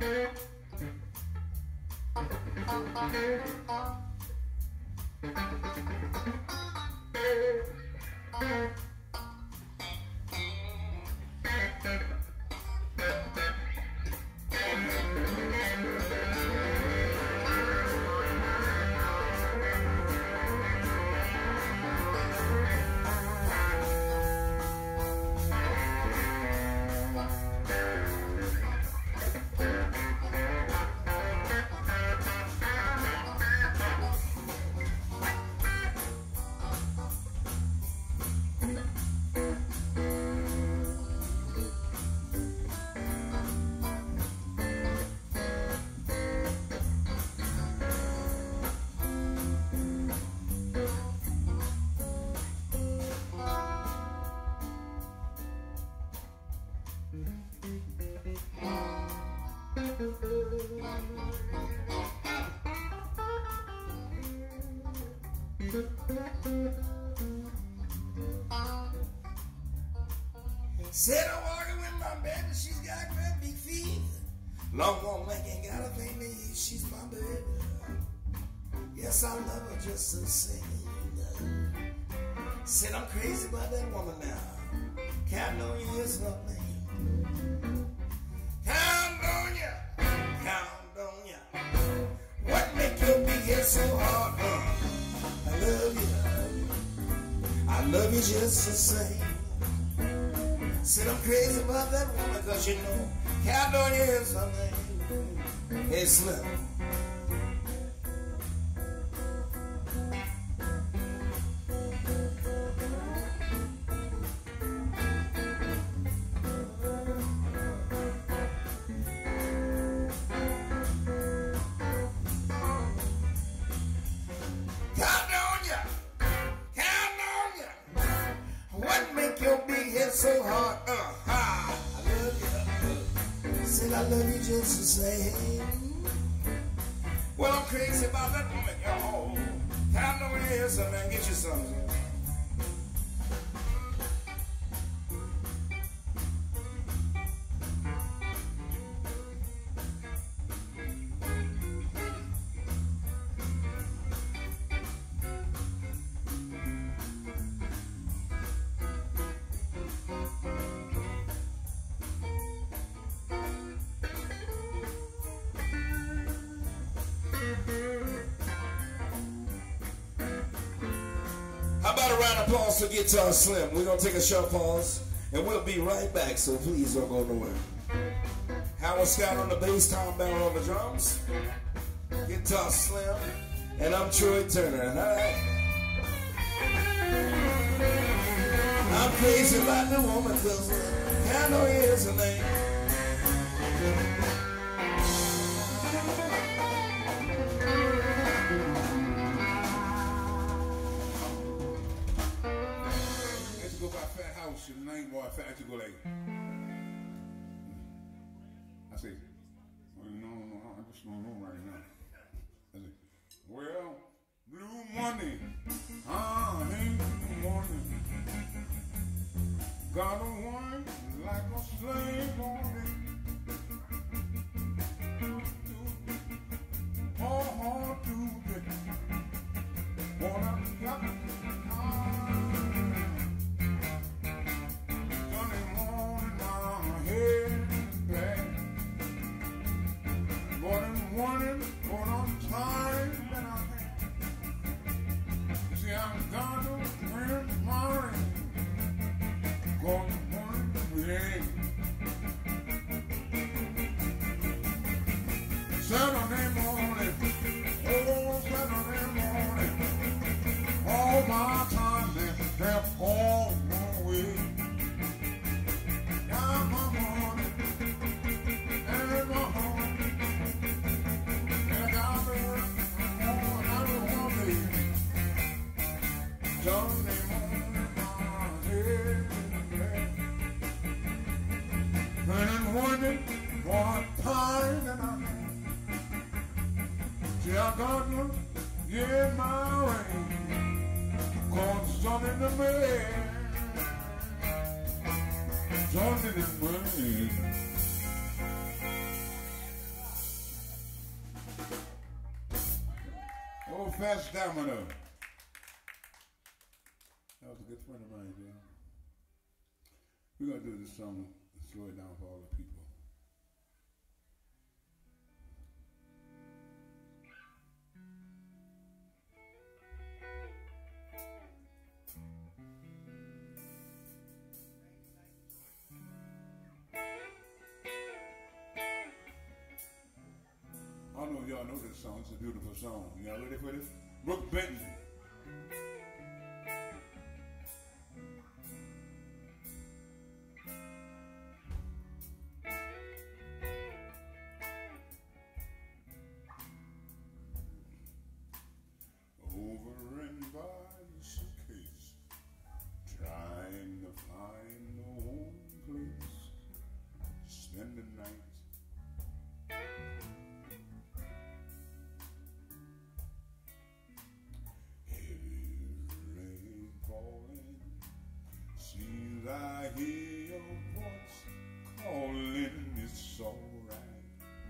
Said I'm walking with my baby, she's got great big feet. Long one leg ain't got a thing to eat, she's my baby. Yes, I love her just the same. Said I'm crazy about that woman now. Count on you is her name. Count on ya, count on ya. What make your big head so hard? Uh, I love you, I love you just the same. Said I'm crazy about that woman, cause you know California is her name. Hey Slim. So hard, uh, ha, I love you. Said I love you just the same. Well, I'm crazy about that woman, y'all. Count on your ears, son, and get you something. How about a round of applause for Guitar Slim? We're going to take a short pause, and we'll be right back, so please don't go nowhere. Howard Scott on the bass, Tom Bell on the drums, Guitar Slim, and I'm Troy Turner. All right? I'm crazy about the woman, cause I know here's her name. Your name, boy, I had to go like. I say, well, no, no, I just don't know right now. I say, well, blue money, I ain't blue money. Got a wife like a slave on it. Oh, oh, do it. What I got, morning, going on time that I have. See, I'm gonna win mine. Going morning, rain. Saturday morning, oh, Saturday morning. All my time left, they're all my way. Now my morning, and my home. Wondering what time and I see I got to get my way, cause sun in the man, sun in the man. Fast Domino. That was a good friend of mine, yeah. We're going to do this song and slow it down for all the people. I don't know if y'all know this song. It's a beautiful song. Y'all ready for this? Brooke Benton. Over and by the suitcase, trying to find a home place, spend the night. I hear your voice calling, it's alright.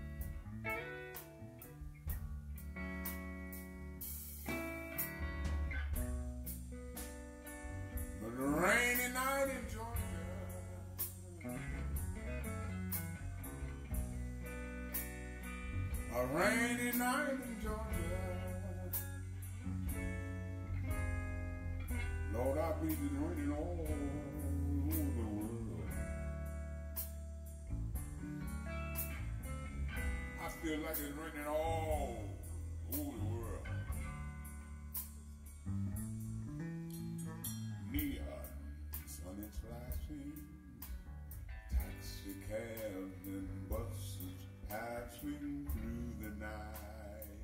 But a rainy night in Georgia, a rainy night in Georgia, Lord, I believe it's raining all over the world. I feel like it's raining all over the world. Neon, sun is flashing, taxi cabs and buses passing through the night.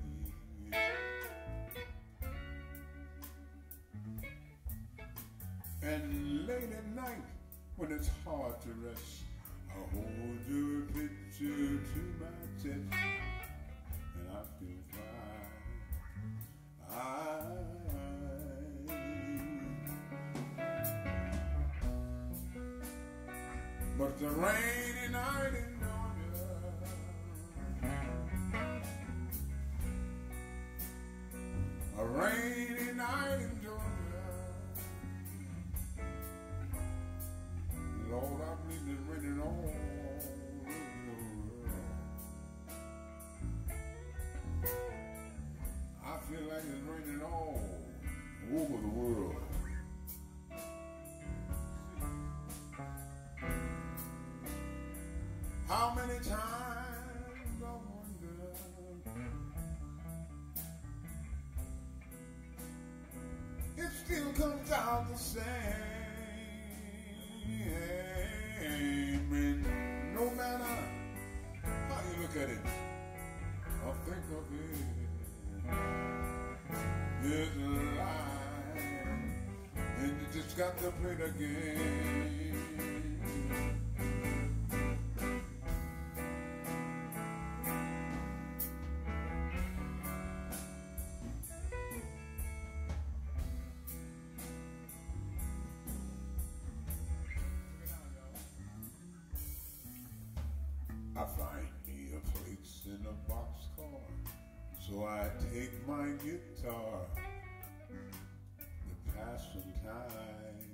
And late at night, when it's hard to rest, I hold your picture to my chest, and I feel fine. I, but it's a rainy night in Georgia, a rainy night in Georgia. Lord, I believe it's raining all over the world. I feel like it's raining all over the world. How many times I wonder it still comes out the same. And no matter how you look at it or think of it, it's a lie, and you just got to play the game. I find me a place in a boxcar, so I take my guitar to pass some time.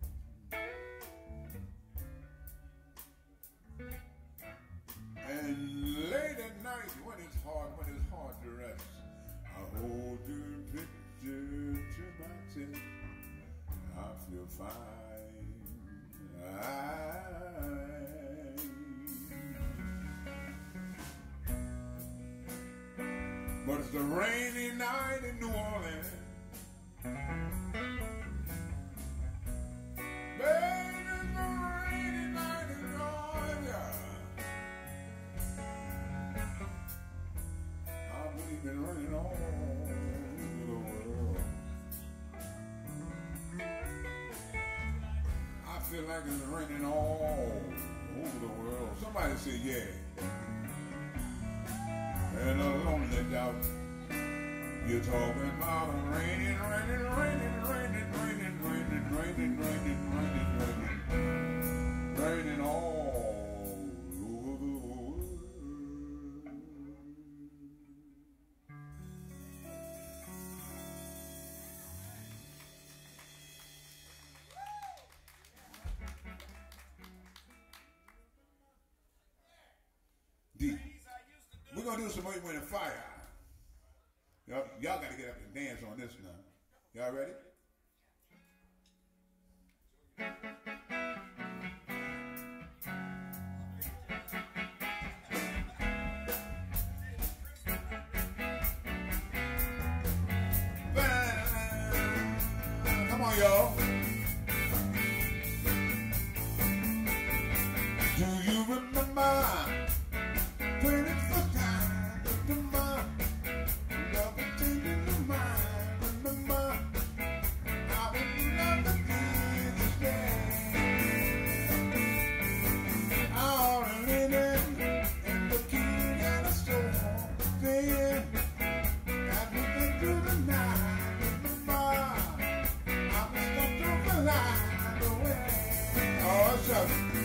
And late at night, when it's hard, when it's hard to rest, I hold your picture to my chest. I feel fine. I But it's a rainy night in New Orleans. Baby, it's a rainy night in Georgia. I believe it's raining all over the world. I feel like it's raining all over the world. Somebody say yeah. And a lonely doubt. You're talking about a raining, raining, raining, raining, raining, raining, raining, raining, raining, raining, raining all over the world. gonna do some Earth, Wind, and Fire. Y'all, y'all got to get up and dance on this now. Y'all ready? Come on, y'all. Do you remember when it's the time of the month? Love is changing your mind. Remember how we love the kids today. All the linen and the key and the store. Then, as we been through the night, remember how we stuck to the line away. Oh, so.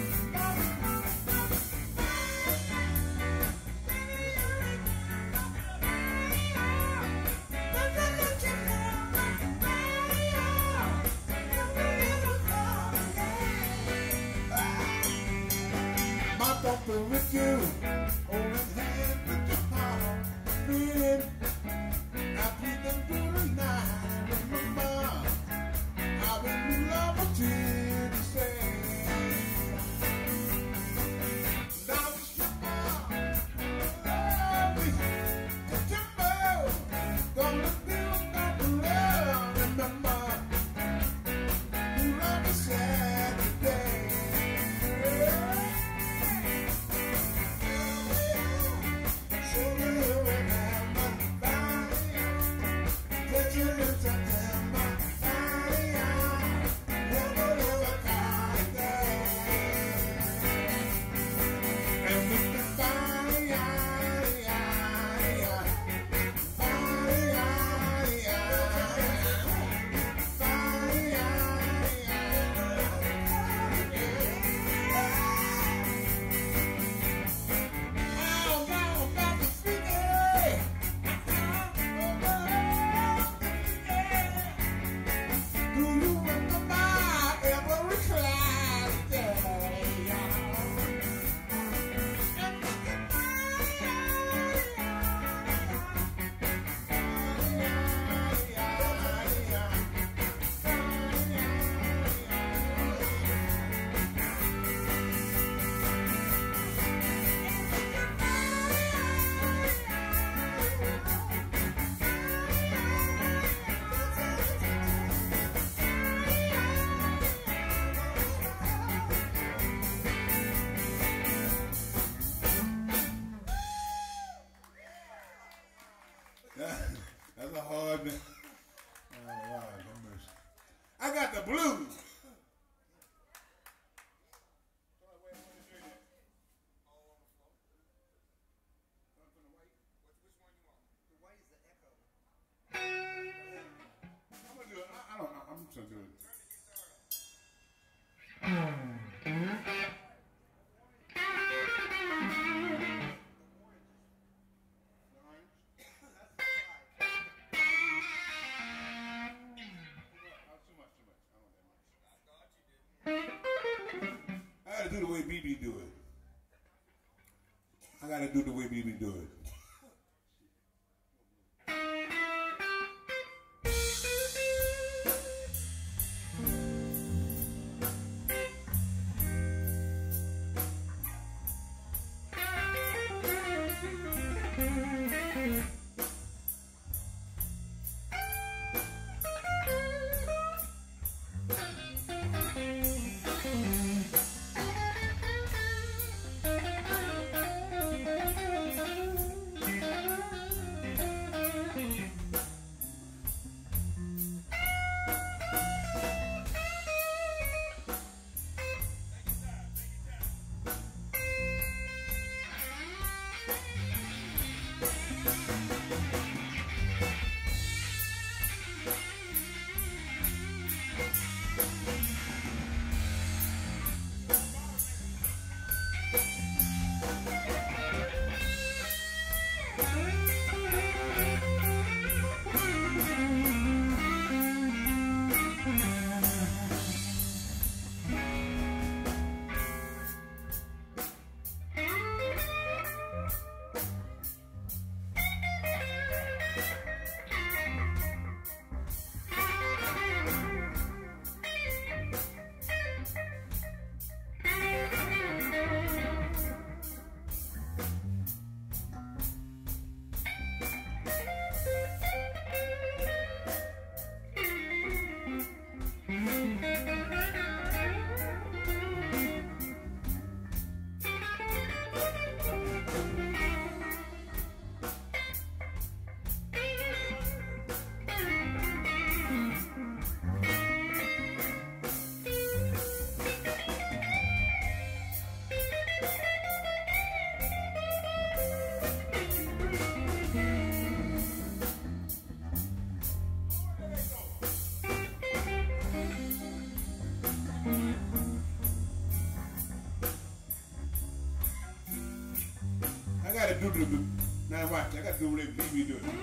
With you, holding hands with your heart, feeling happy than through the night. Remember how we love a tear to say. Now it's your mom, love me, it's your mouth, gonna feel that love. Remember, you love me sad today. That's a hard one. Oh, wow, I got the blues. I'm gonna do it. I, I don't know. I'm just gonna do it. I gotta do the way B B do it. I gotta do the way B B do it. gotta do the. Now watch, I gotta do what they leave me doing.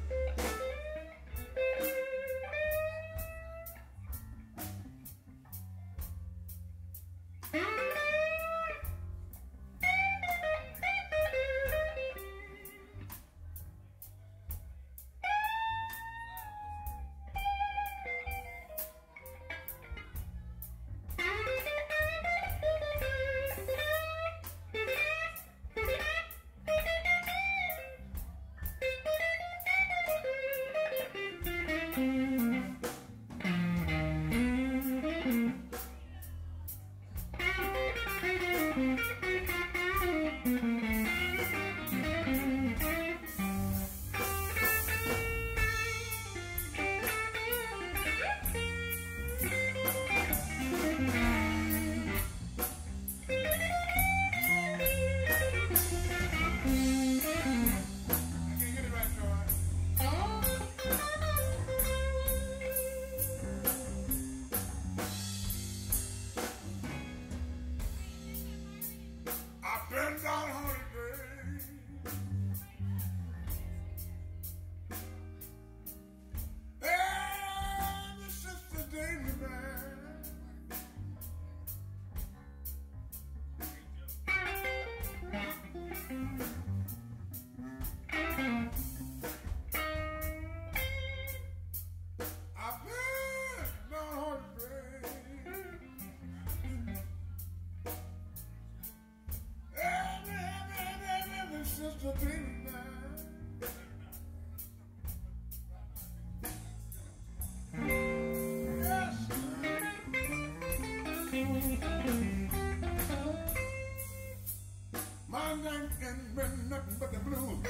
My life ain't been nothing but the blues.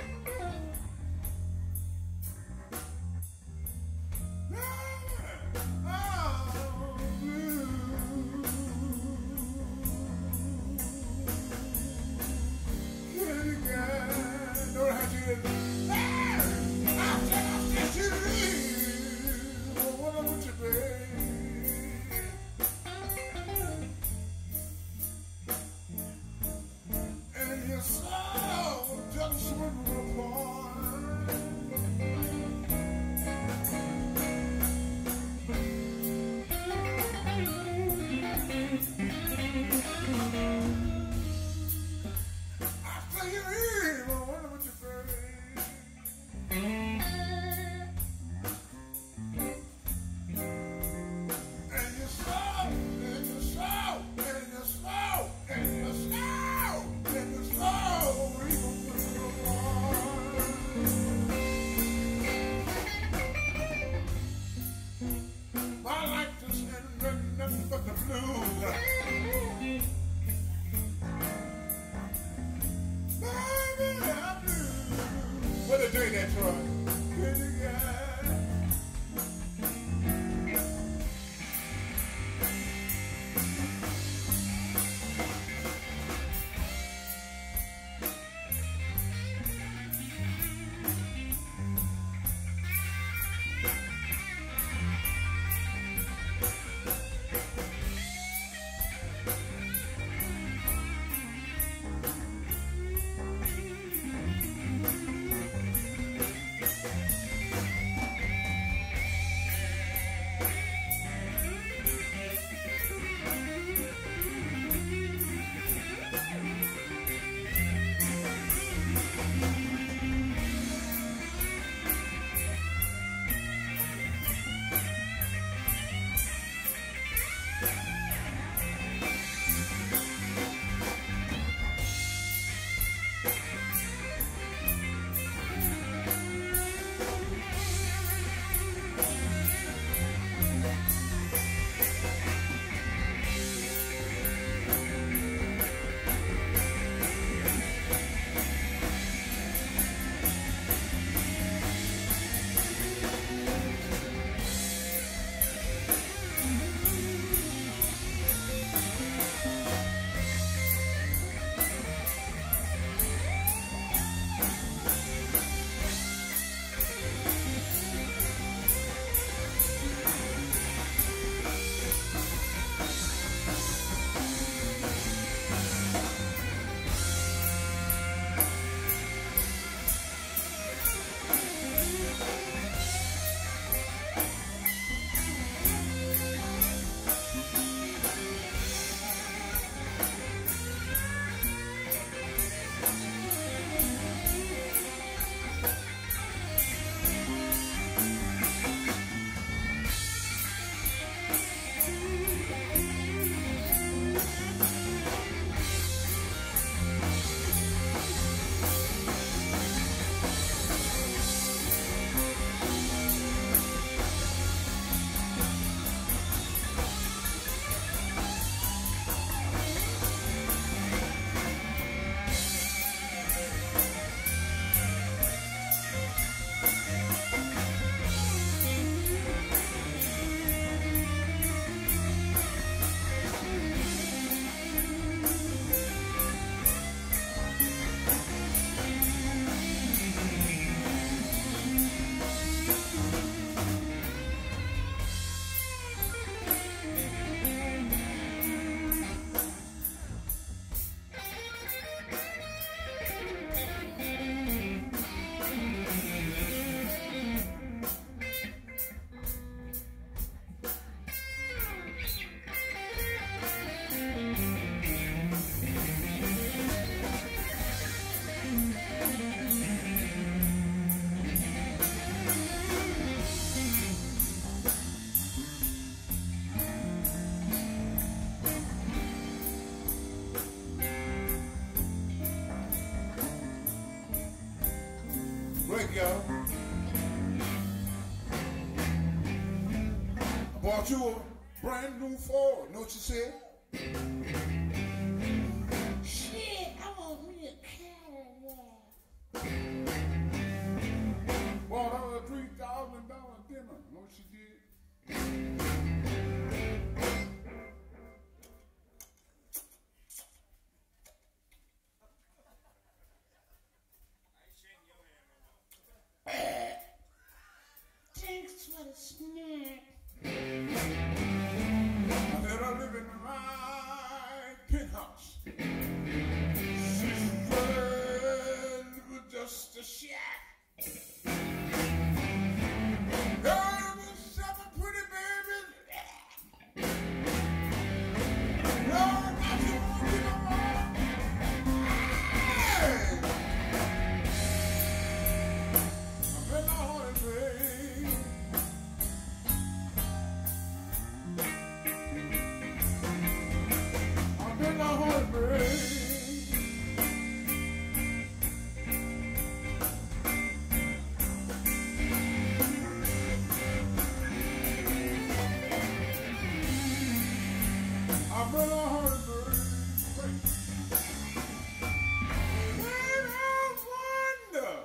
Oh, blues. Kitty girl, know how she is. Hey, I said I said you leave. What I want you, babe. What a day that Troy. y'all. I bought you a brand new Ford. Know what you said? Shit, I want me a Cadillac. Bought her a three thousand dollar dinner. Know what she did? Thanks for the snack. I let her live in my penthouse. She said it was just a shack. There was seven pretty babies. Lord, not you want to know more. Hey! I've been on it, babe. I've been on it, babe. I've been a heartbreak. And I wonder,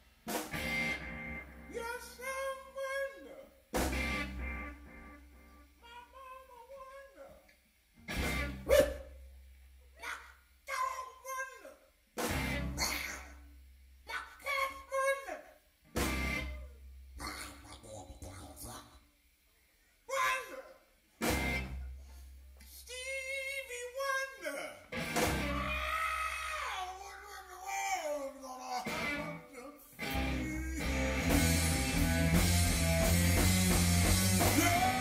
yes, I wonder, my mama wonder, my dog wonder, my cat wonder, wonder. Stevie Wonder. Ah, what in the world is gonna happen to me? Yeah.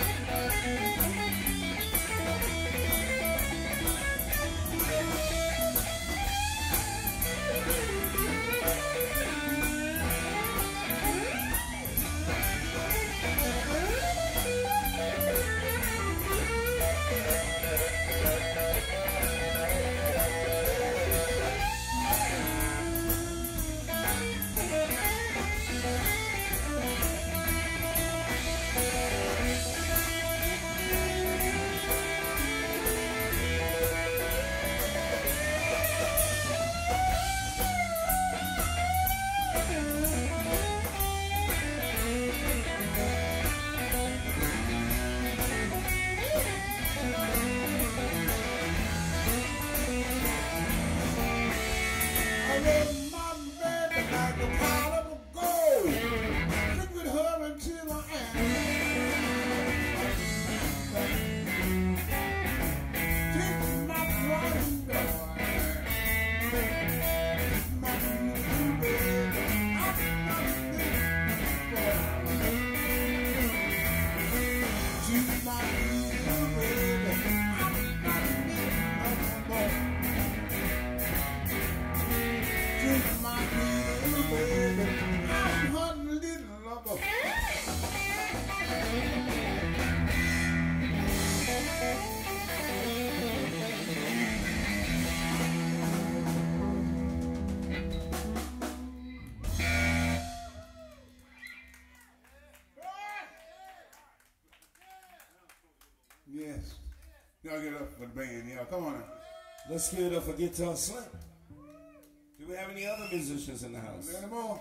Yes. Y'all get up for the band, y'all. Come on now. Let's give it up for Guitar Slim. Do we have any other musicians in the house? Any more?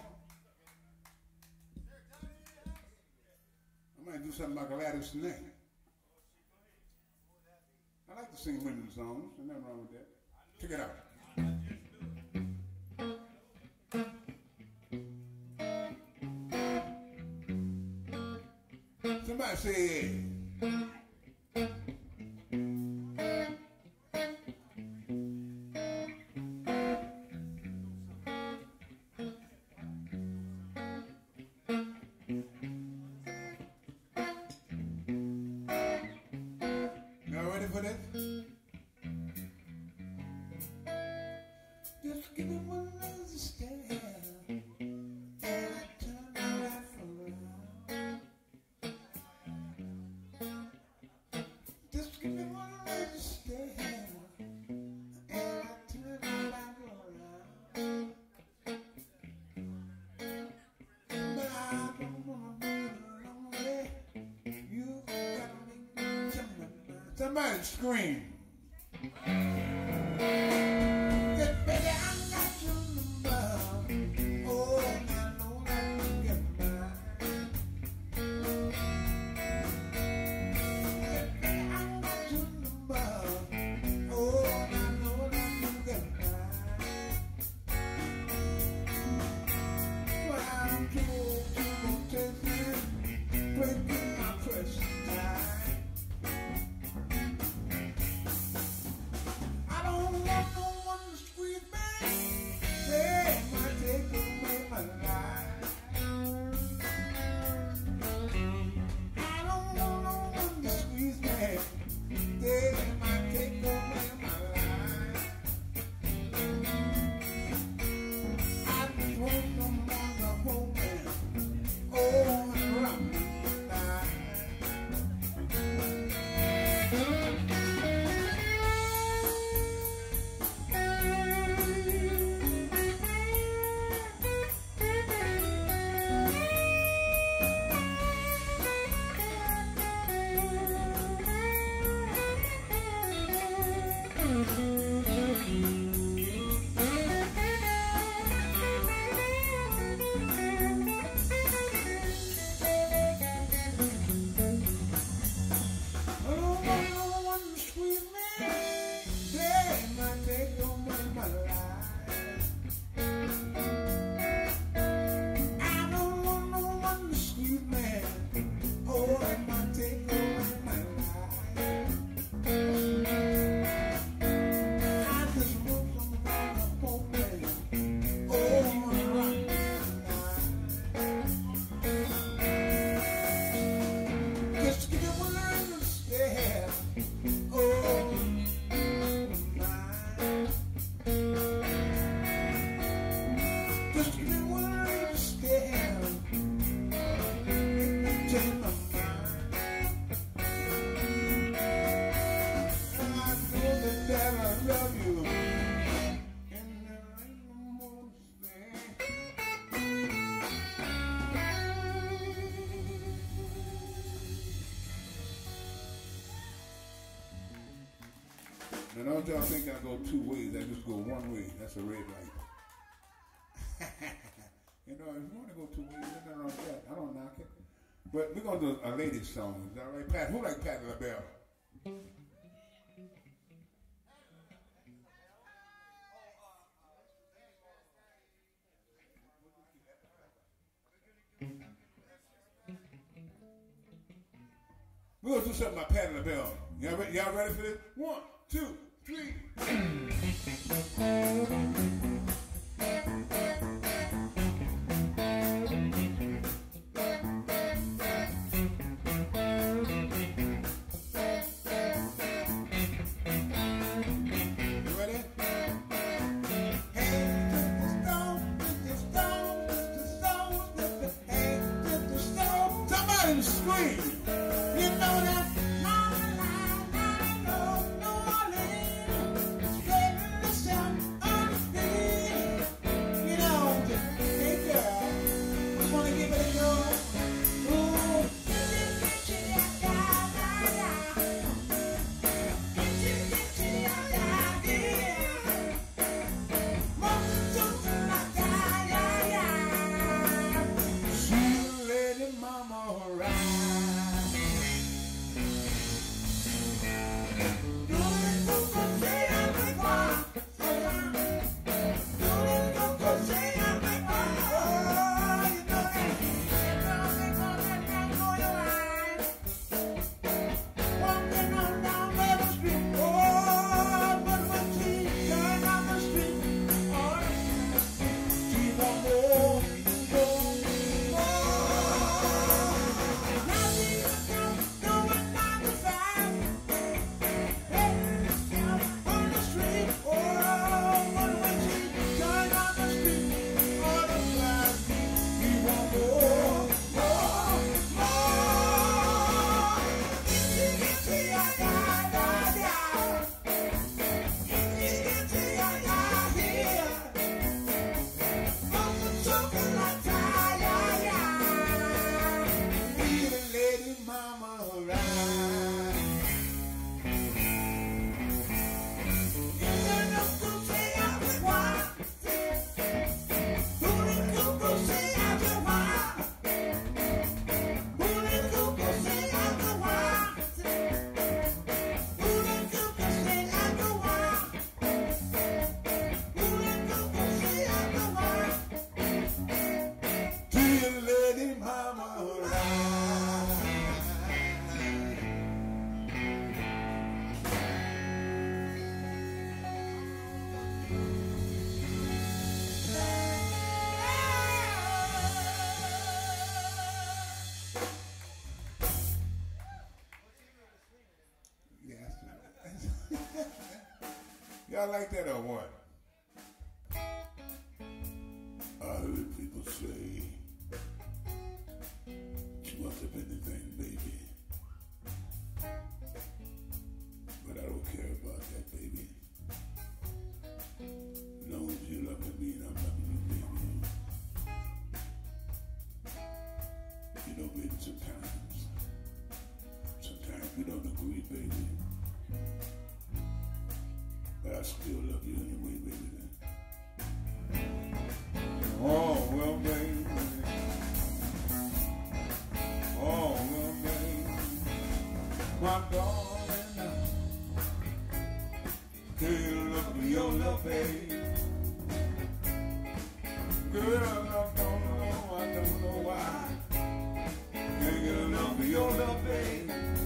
I might do something like Gladys Knight. I like to sing women's songs. There's nothing wrong with that. Check it out. Somebody say, y'all ready for this? Just give me one lazy stare, and I turn my life around. Just give me one lazy stare, and I turn my life around. But I don't wanna be lonely. You gotta make me something. Somebody scream. Get baby, I got your number. Oh, I know that you get mine. Get baby, I got your number. Oh, I know that you get mine. Well, I'm too old to go chasing, breaking my precious time. Now don't y'all think I go two ways. I just go one way. That's a red light. You know, if you want to go two ways, there's nothing wrong with that. I don't knock it. But we're going to do a ladies song. Is that right, Pat? Who like Patti LaBelle? We're going to do something about Patti LaBelle. Y'all ready, y'all ready for this? One, two, three. Y'all like that or what? I heard people say, she must have anything, baby. But I don't care about that, baby. As long as you're loving me and I'm loving you, baby. You know, baby, sometimes, sometimes we don't agree, baby. But I still love you anyway, baby. Oh, well, baby. Oh, well, baby. My darling, still love me, your love, baby. Girl, I don't know, I don't know why. Can't get enough of your love, baby.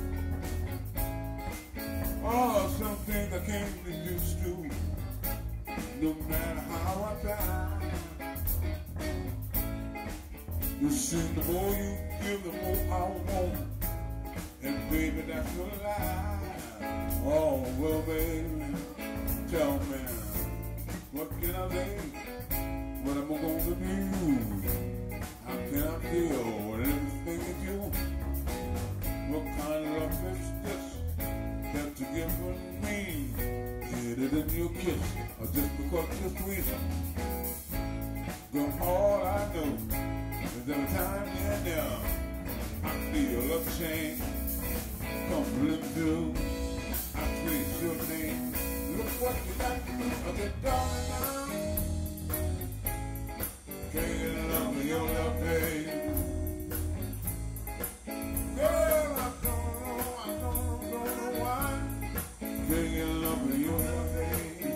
Oh, some things I can't reduce to, no matter how I try. You see, the more you give, the more I want. And baby, that's no lie. Oh, well, baby, tell me, what can I say? What am I gonna do? How can I feel when everything is you? What kind of love is this that you give for me? Get it in your kiss, or just because you're sweet? Girl, all I know is every time you're there, I feel a change come living through. I trace your name what you got to do, oh, get darling now. Can't get enough of your love, babe. Girl, I don't know, I don't know, don't know why. Can't get enough of your love, babe.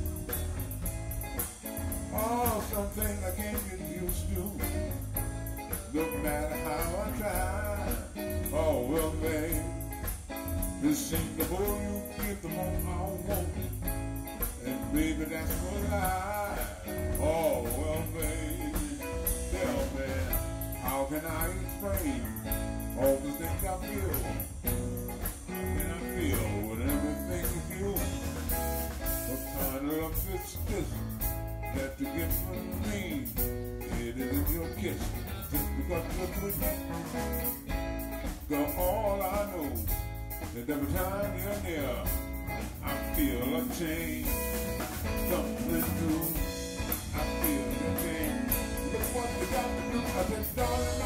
Oh, something I can't get used to, no matter how I try. Oh, well, babe, this ain't the more you give, the more I want. And baby, that's what I. Oh, well, baby, tell me, how can I explain all the things I feel? How can I feel when everything is you? What kind of love is this that you get from me? It isn't your kiss, just because you're with me. Girl, all I know is every time you're near, I feel a change, something new. I feel your pain. Look what you got to do. I said, darling,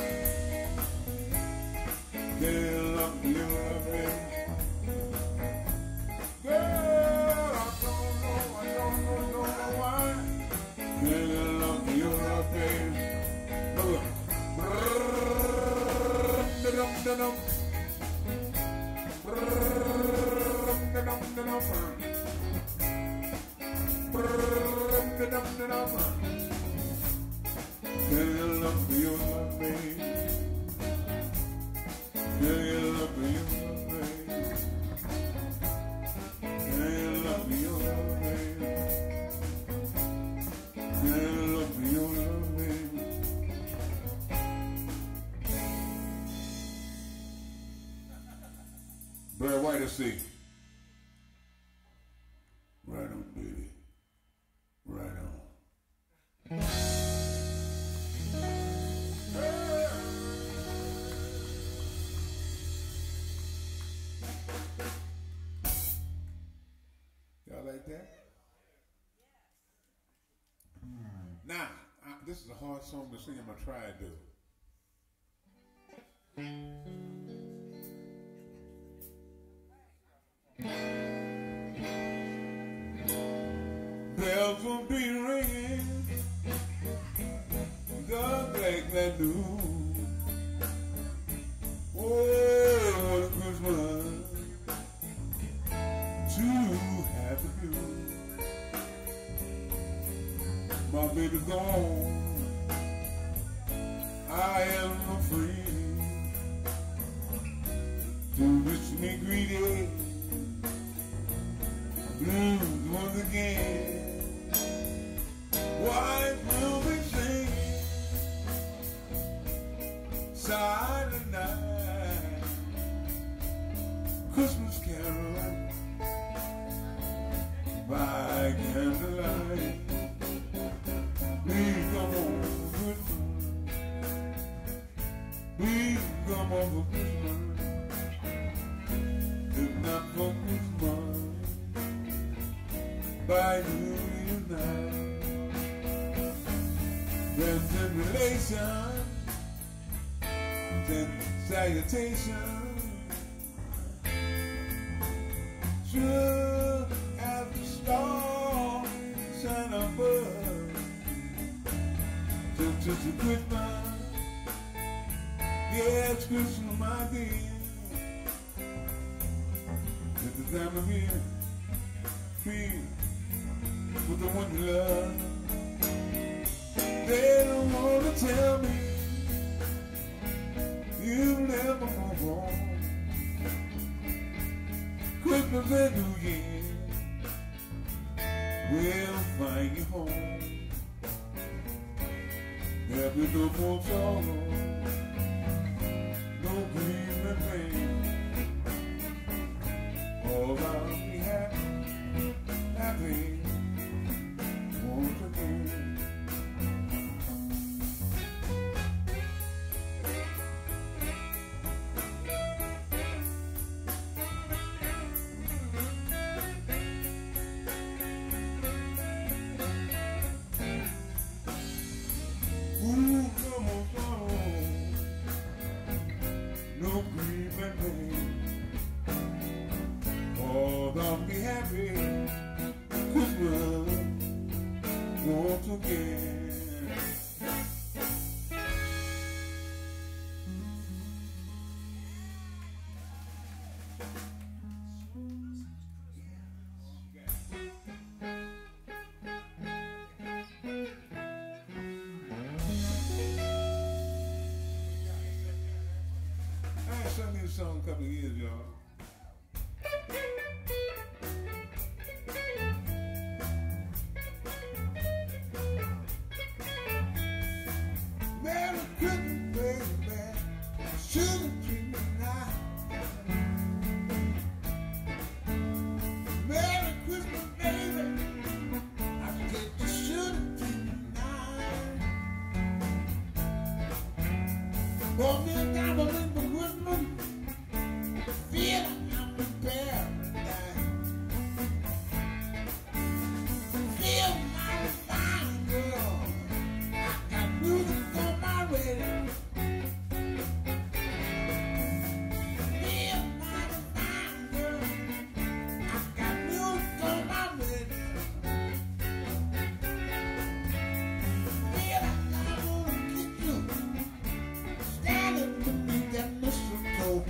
I can't love you, baby. Girl, I don't know, I don't know, don't know why. Can't love you, baby. Look, brrrr-da-dum-da-dum. Brrrr-da-dum-da-dum. Brrrr-da-dum-da-dum. Can you love me, you love me? Can you love me, you love me? Can you love me, you love me? Can you love me, you love me? Barry White to see. Right on, baby. Right on. Y'all like that? Now, I, this is a hard song to sing. I'm gonna try to do. Bells will be ringing, the black man do. Oh, what a Christmas to have with you. My baby's gone, I am free to wish me greeting. Blues once again. Wife will be singing silent night, Christmas caroling by candlelight. Please come on for Christmas. Please come on for Christmas. If not for Christmas, by New Year's night. Then tribulation, then salutation, sure as the star shine above. Just, just a Christmas, yeah, it's Christmas, my dear. It's the time of year, feel with the one you love. They don't want to tell me you'll never move on. Christmas and New Year will find you home. There'll be no more sorrow, no grief and pain. All I'll be happy, happy once again. Be happy. again. I ain't sung this song a couple of years, y'all. Merry Christmas, baby. Sugar treat me nice. Merry Christmas, baby. I get you sugar treat me nice. Pour me a diamond in the woodman. Feel I'm in paradise. Feel my fine girl. I got music on my radio. Feel my fine girl. I got music on my radio. Feel like I wanna kick you. Standing beneath that mistletoe.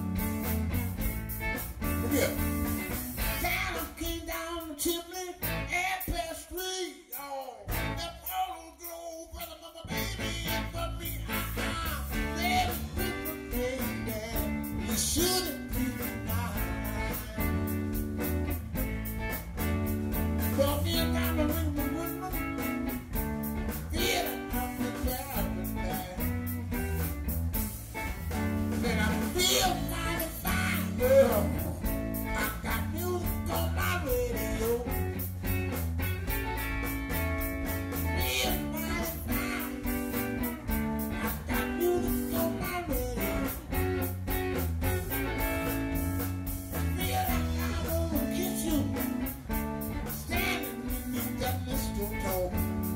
Look here. Santa came down the chimney, and past three. Oh, that photo glow, brother, mama, baby, and for me, ah, there's people, baby. You shouldn't be denied. For me, a diamond ring, the woodman, feel it on the paradise. Then I feel mighty fine, girl. I got music on my radio. Feel mighty fine. I got music on my radio. Feel like I wanna kiss you. Standing beneath that mistletoe.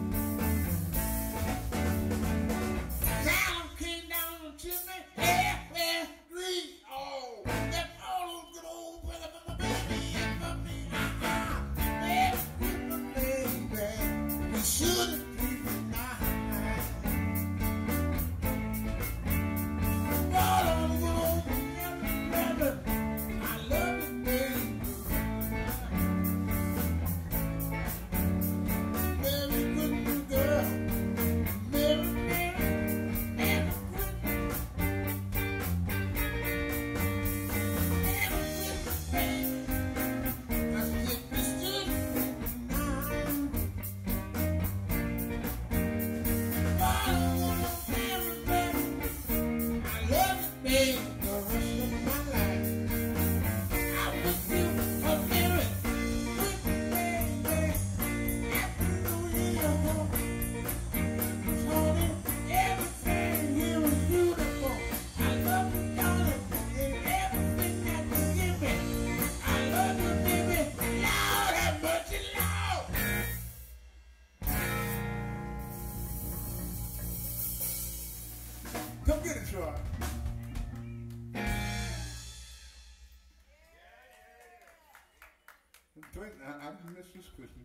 Sound came down the chimney, half past three. Oh, that all those good old brother, mama, baby, and for me, ah, ah, Merry Christmas, baby. We shouldn't be denied. All on the good old brother, I love you, baby. Merry Christmas, girl. Merry, Merry, Merry Christmas. Come get it, Troy. Drink, I, I missed this Christmas.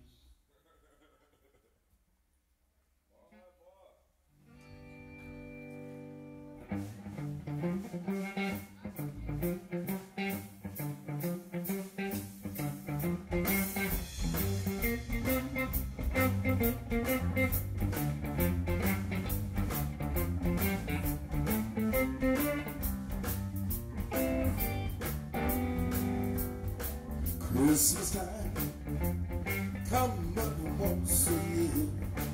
Christmas time come but once a year.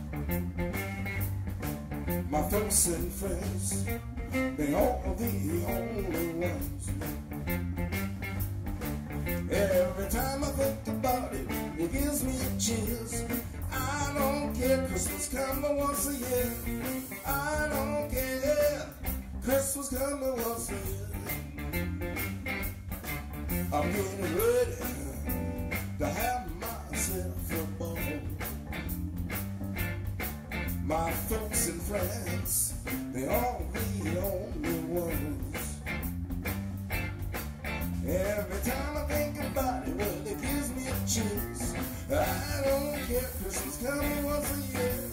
My folks and friends, they all the only ones. Every time I think about it, it gives me chills. I don't care, Christmas come but once a year. I don't care, Christmas come but once a year. I'm getting ready to have myself a ball. My folks and friends, they all the only ones. Every time I think about it, well, it gives me a chills. I don't care, Christmas coming once a year.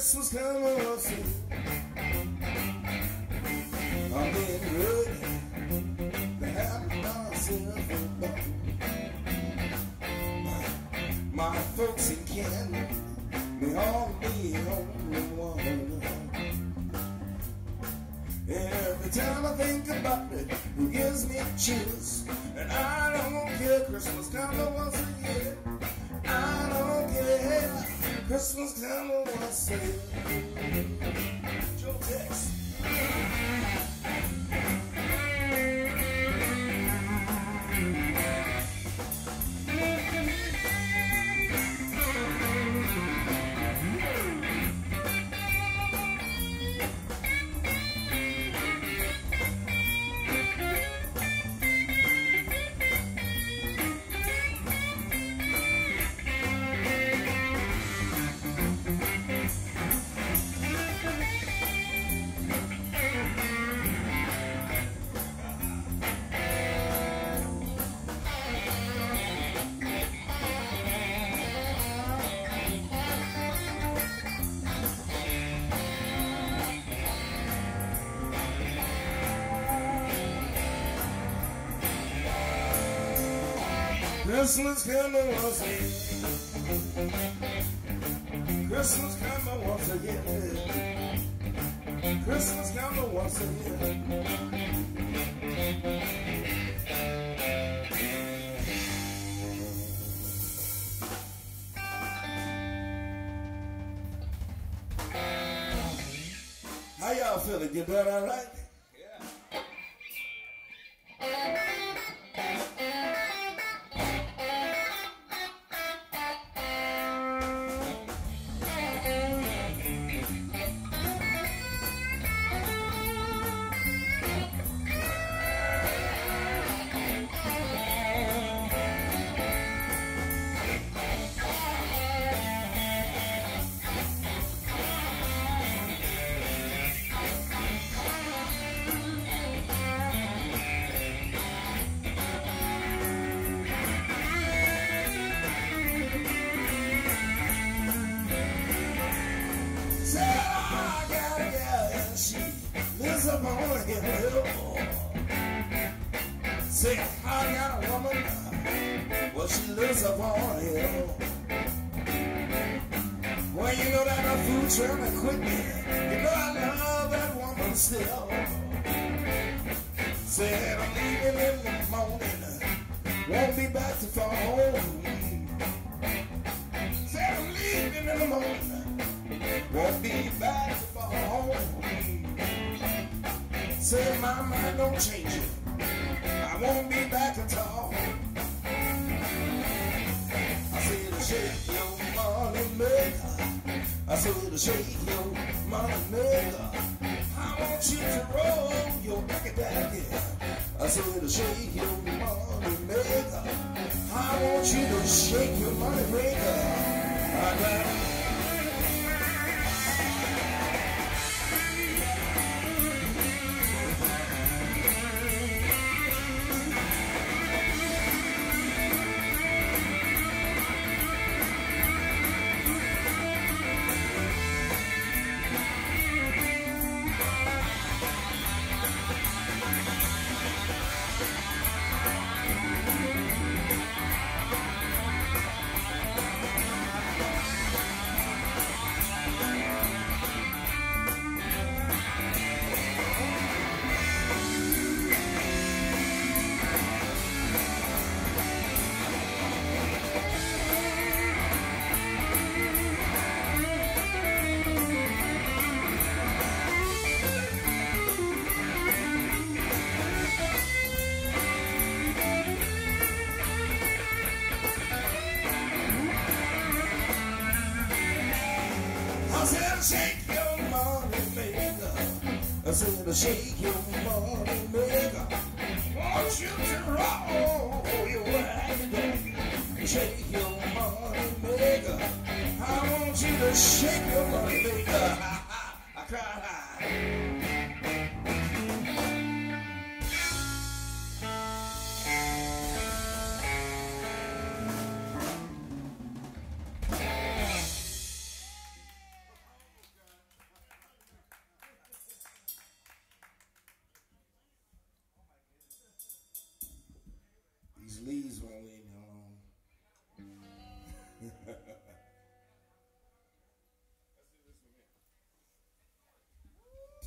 Christmas come once again. I'm getting ready to have myself a ball. My folks in Canada, they all be only one. Every time I think about it, it gives me chills. And I don't care, Christmas come once a year. I don't care, Christmas come once a year. Joe Tex. Christmas coming once again. Christmas coming once again. Christmas coming once again. How y'all feeling? You doing all right? Say, I got a woman, well, she lives up on a hill. Well, you know that a food trying to quit me. You know I love that woman still. Said I'm leaving in the morning, won't be back to fall home. Said I'm leaving in the morning, won't be back to fall home. Said my mind don't change it, I won't be back at all. I said to shake your money maker, I said to shake your money maker. I want you to roll your backy backy. I said to shake your money maker. I want you to shake your money maker. I got I said, shake your money maker. I said, shake your money maker. Want you to roll your wagon. Shake your money maker. I want you to shake your money maker. I cried high.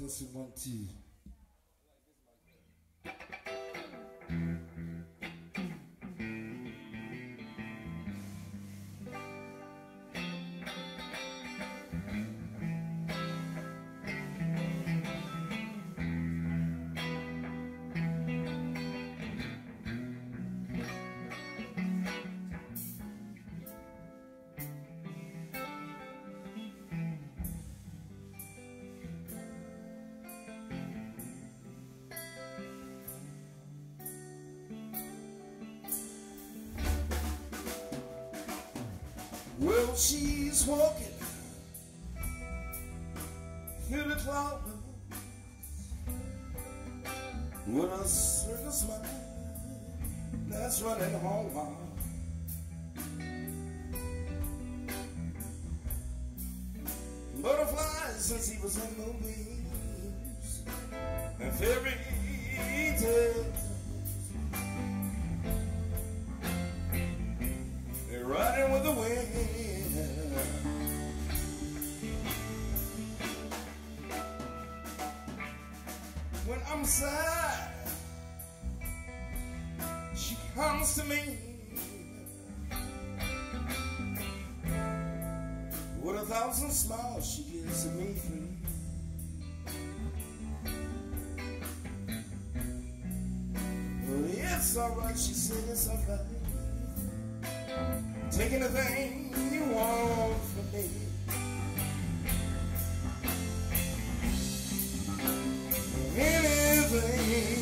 Listen, one, two. Well, she's walking through the cloud with a certain smile that's running home. Butterflies since he was in movies and fairy tales. They're riding with the wind. When I'm sad, she comes to me with a thousand smiles she gives me free. Well, it's alright, she said, it's alright. Take anything you want from me. Anything.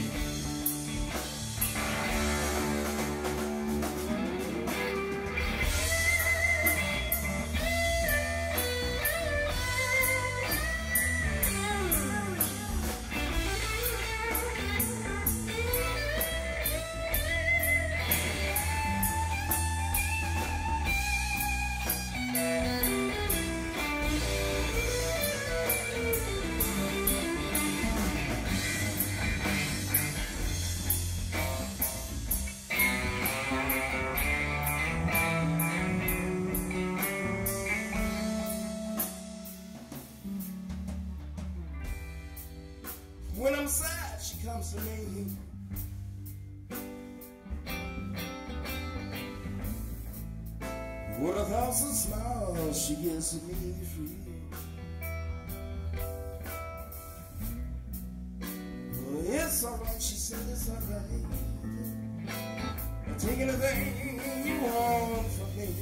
When I'm sad, she comes to me. With a thousand smiles, she gives me free. Well, it's alright, she said, it's alright. Take anything you want from me.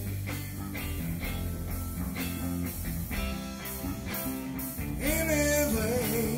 Anything.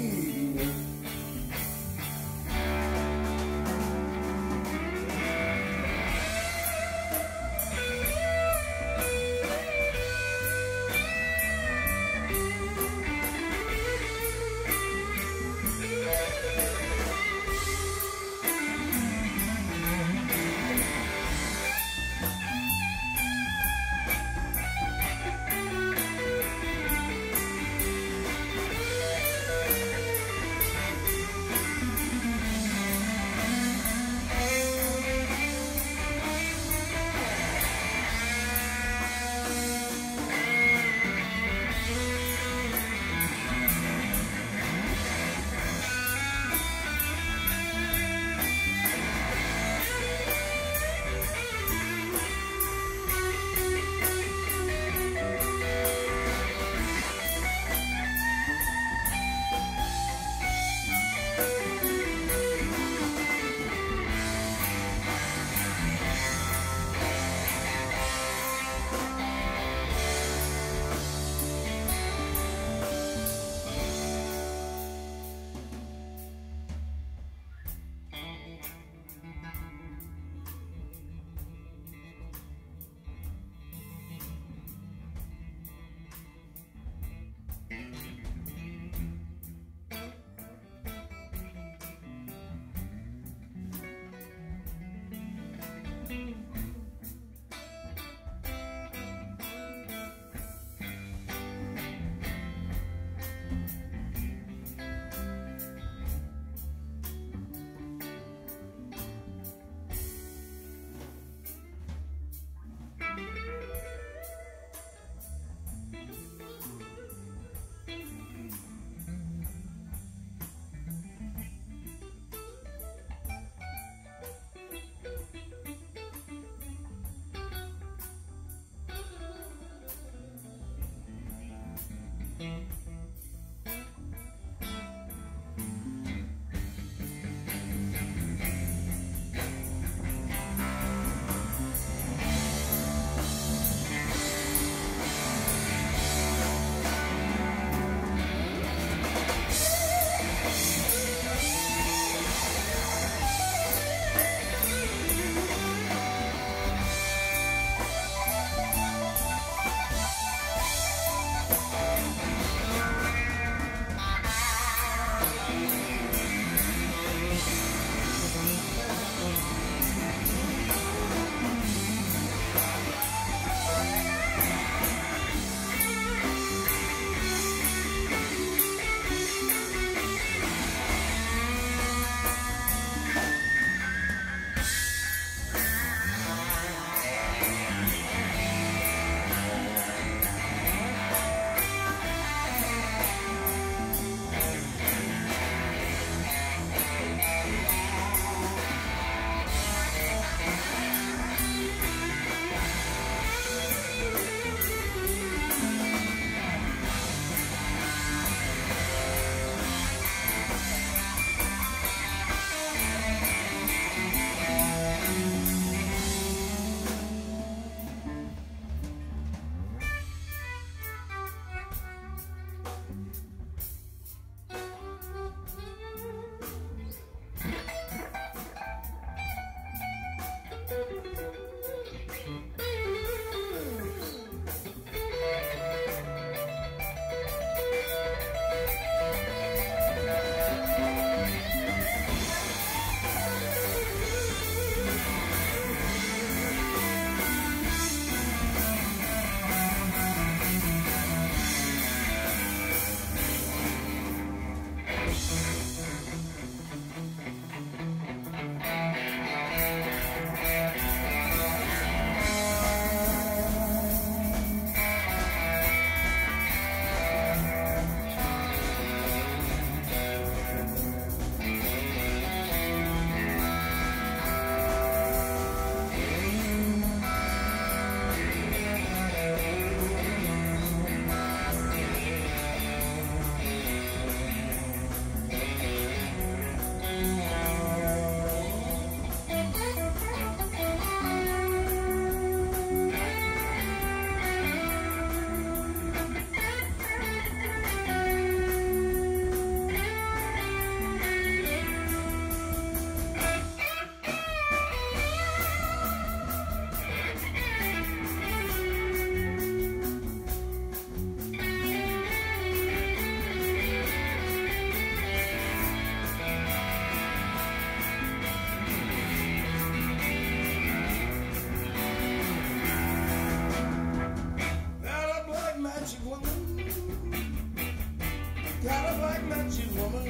magic woman.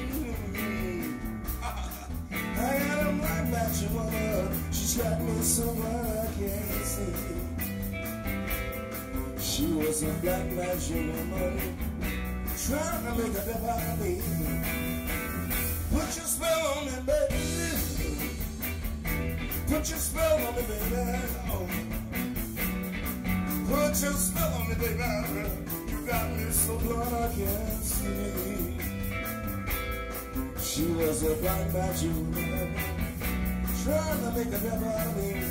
I got a black magic woman. She's got me so blind I can't see. She was a black magic woman, trying to make a devil out of me. Put your spell on me, baby. Put your spell on me, baby. Oh. Put your spell on me, baby. You got me so blind I can't see. She was a black magic woman, trying to make a devil out of me.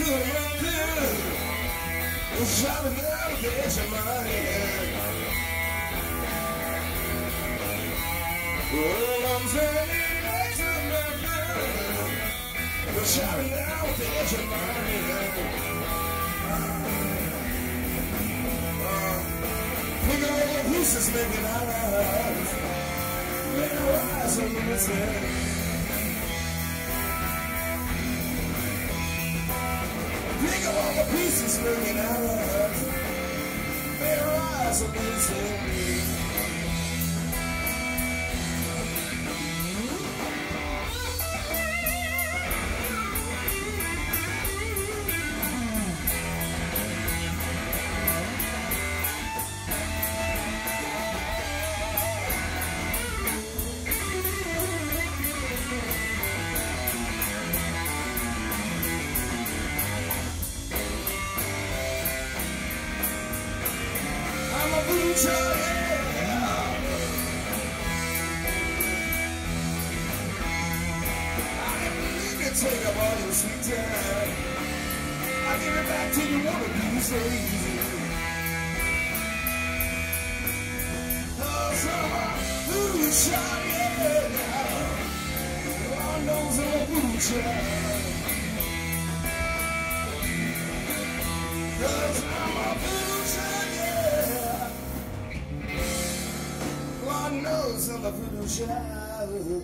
Shining down the edge of my head. Well, I'm standing next to nothing. Shining down the edge of my head. Pick up all the pieces, making eyes. Let it rise on the missing. Pick up all the pieces, making eyes. Let it rise on the missing. Boocher, yeah. I didn't believe you take up all your sweet time. I give it back to you one of these days. Oh, so I'm a boocher, yeah. Lord knows I'm a boocher. 'Cause I'm a boocher, yeah. God knows I'm a voodoo child.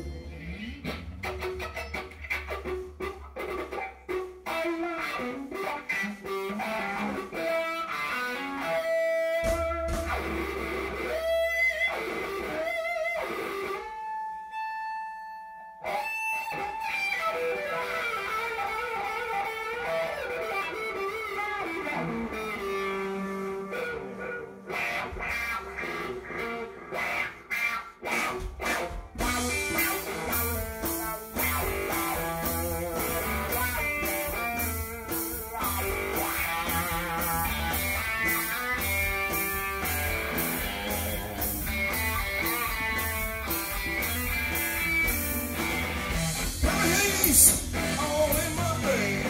All in my brain.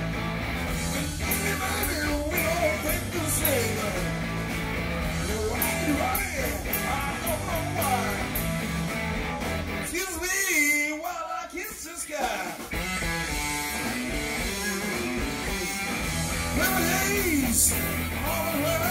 Baby, we all think the same. No, I ain't running. I don't know why. Excuse me while I kiss the sky. Remedies all around.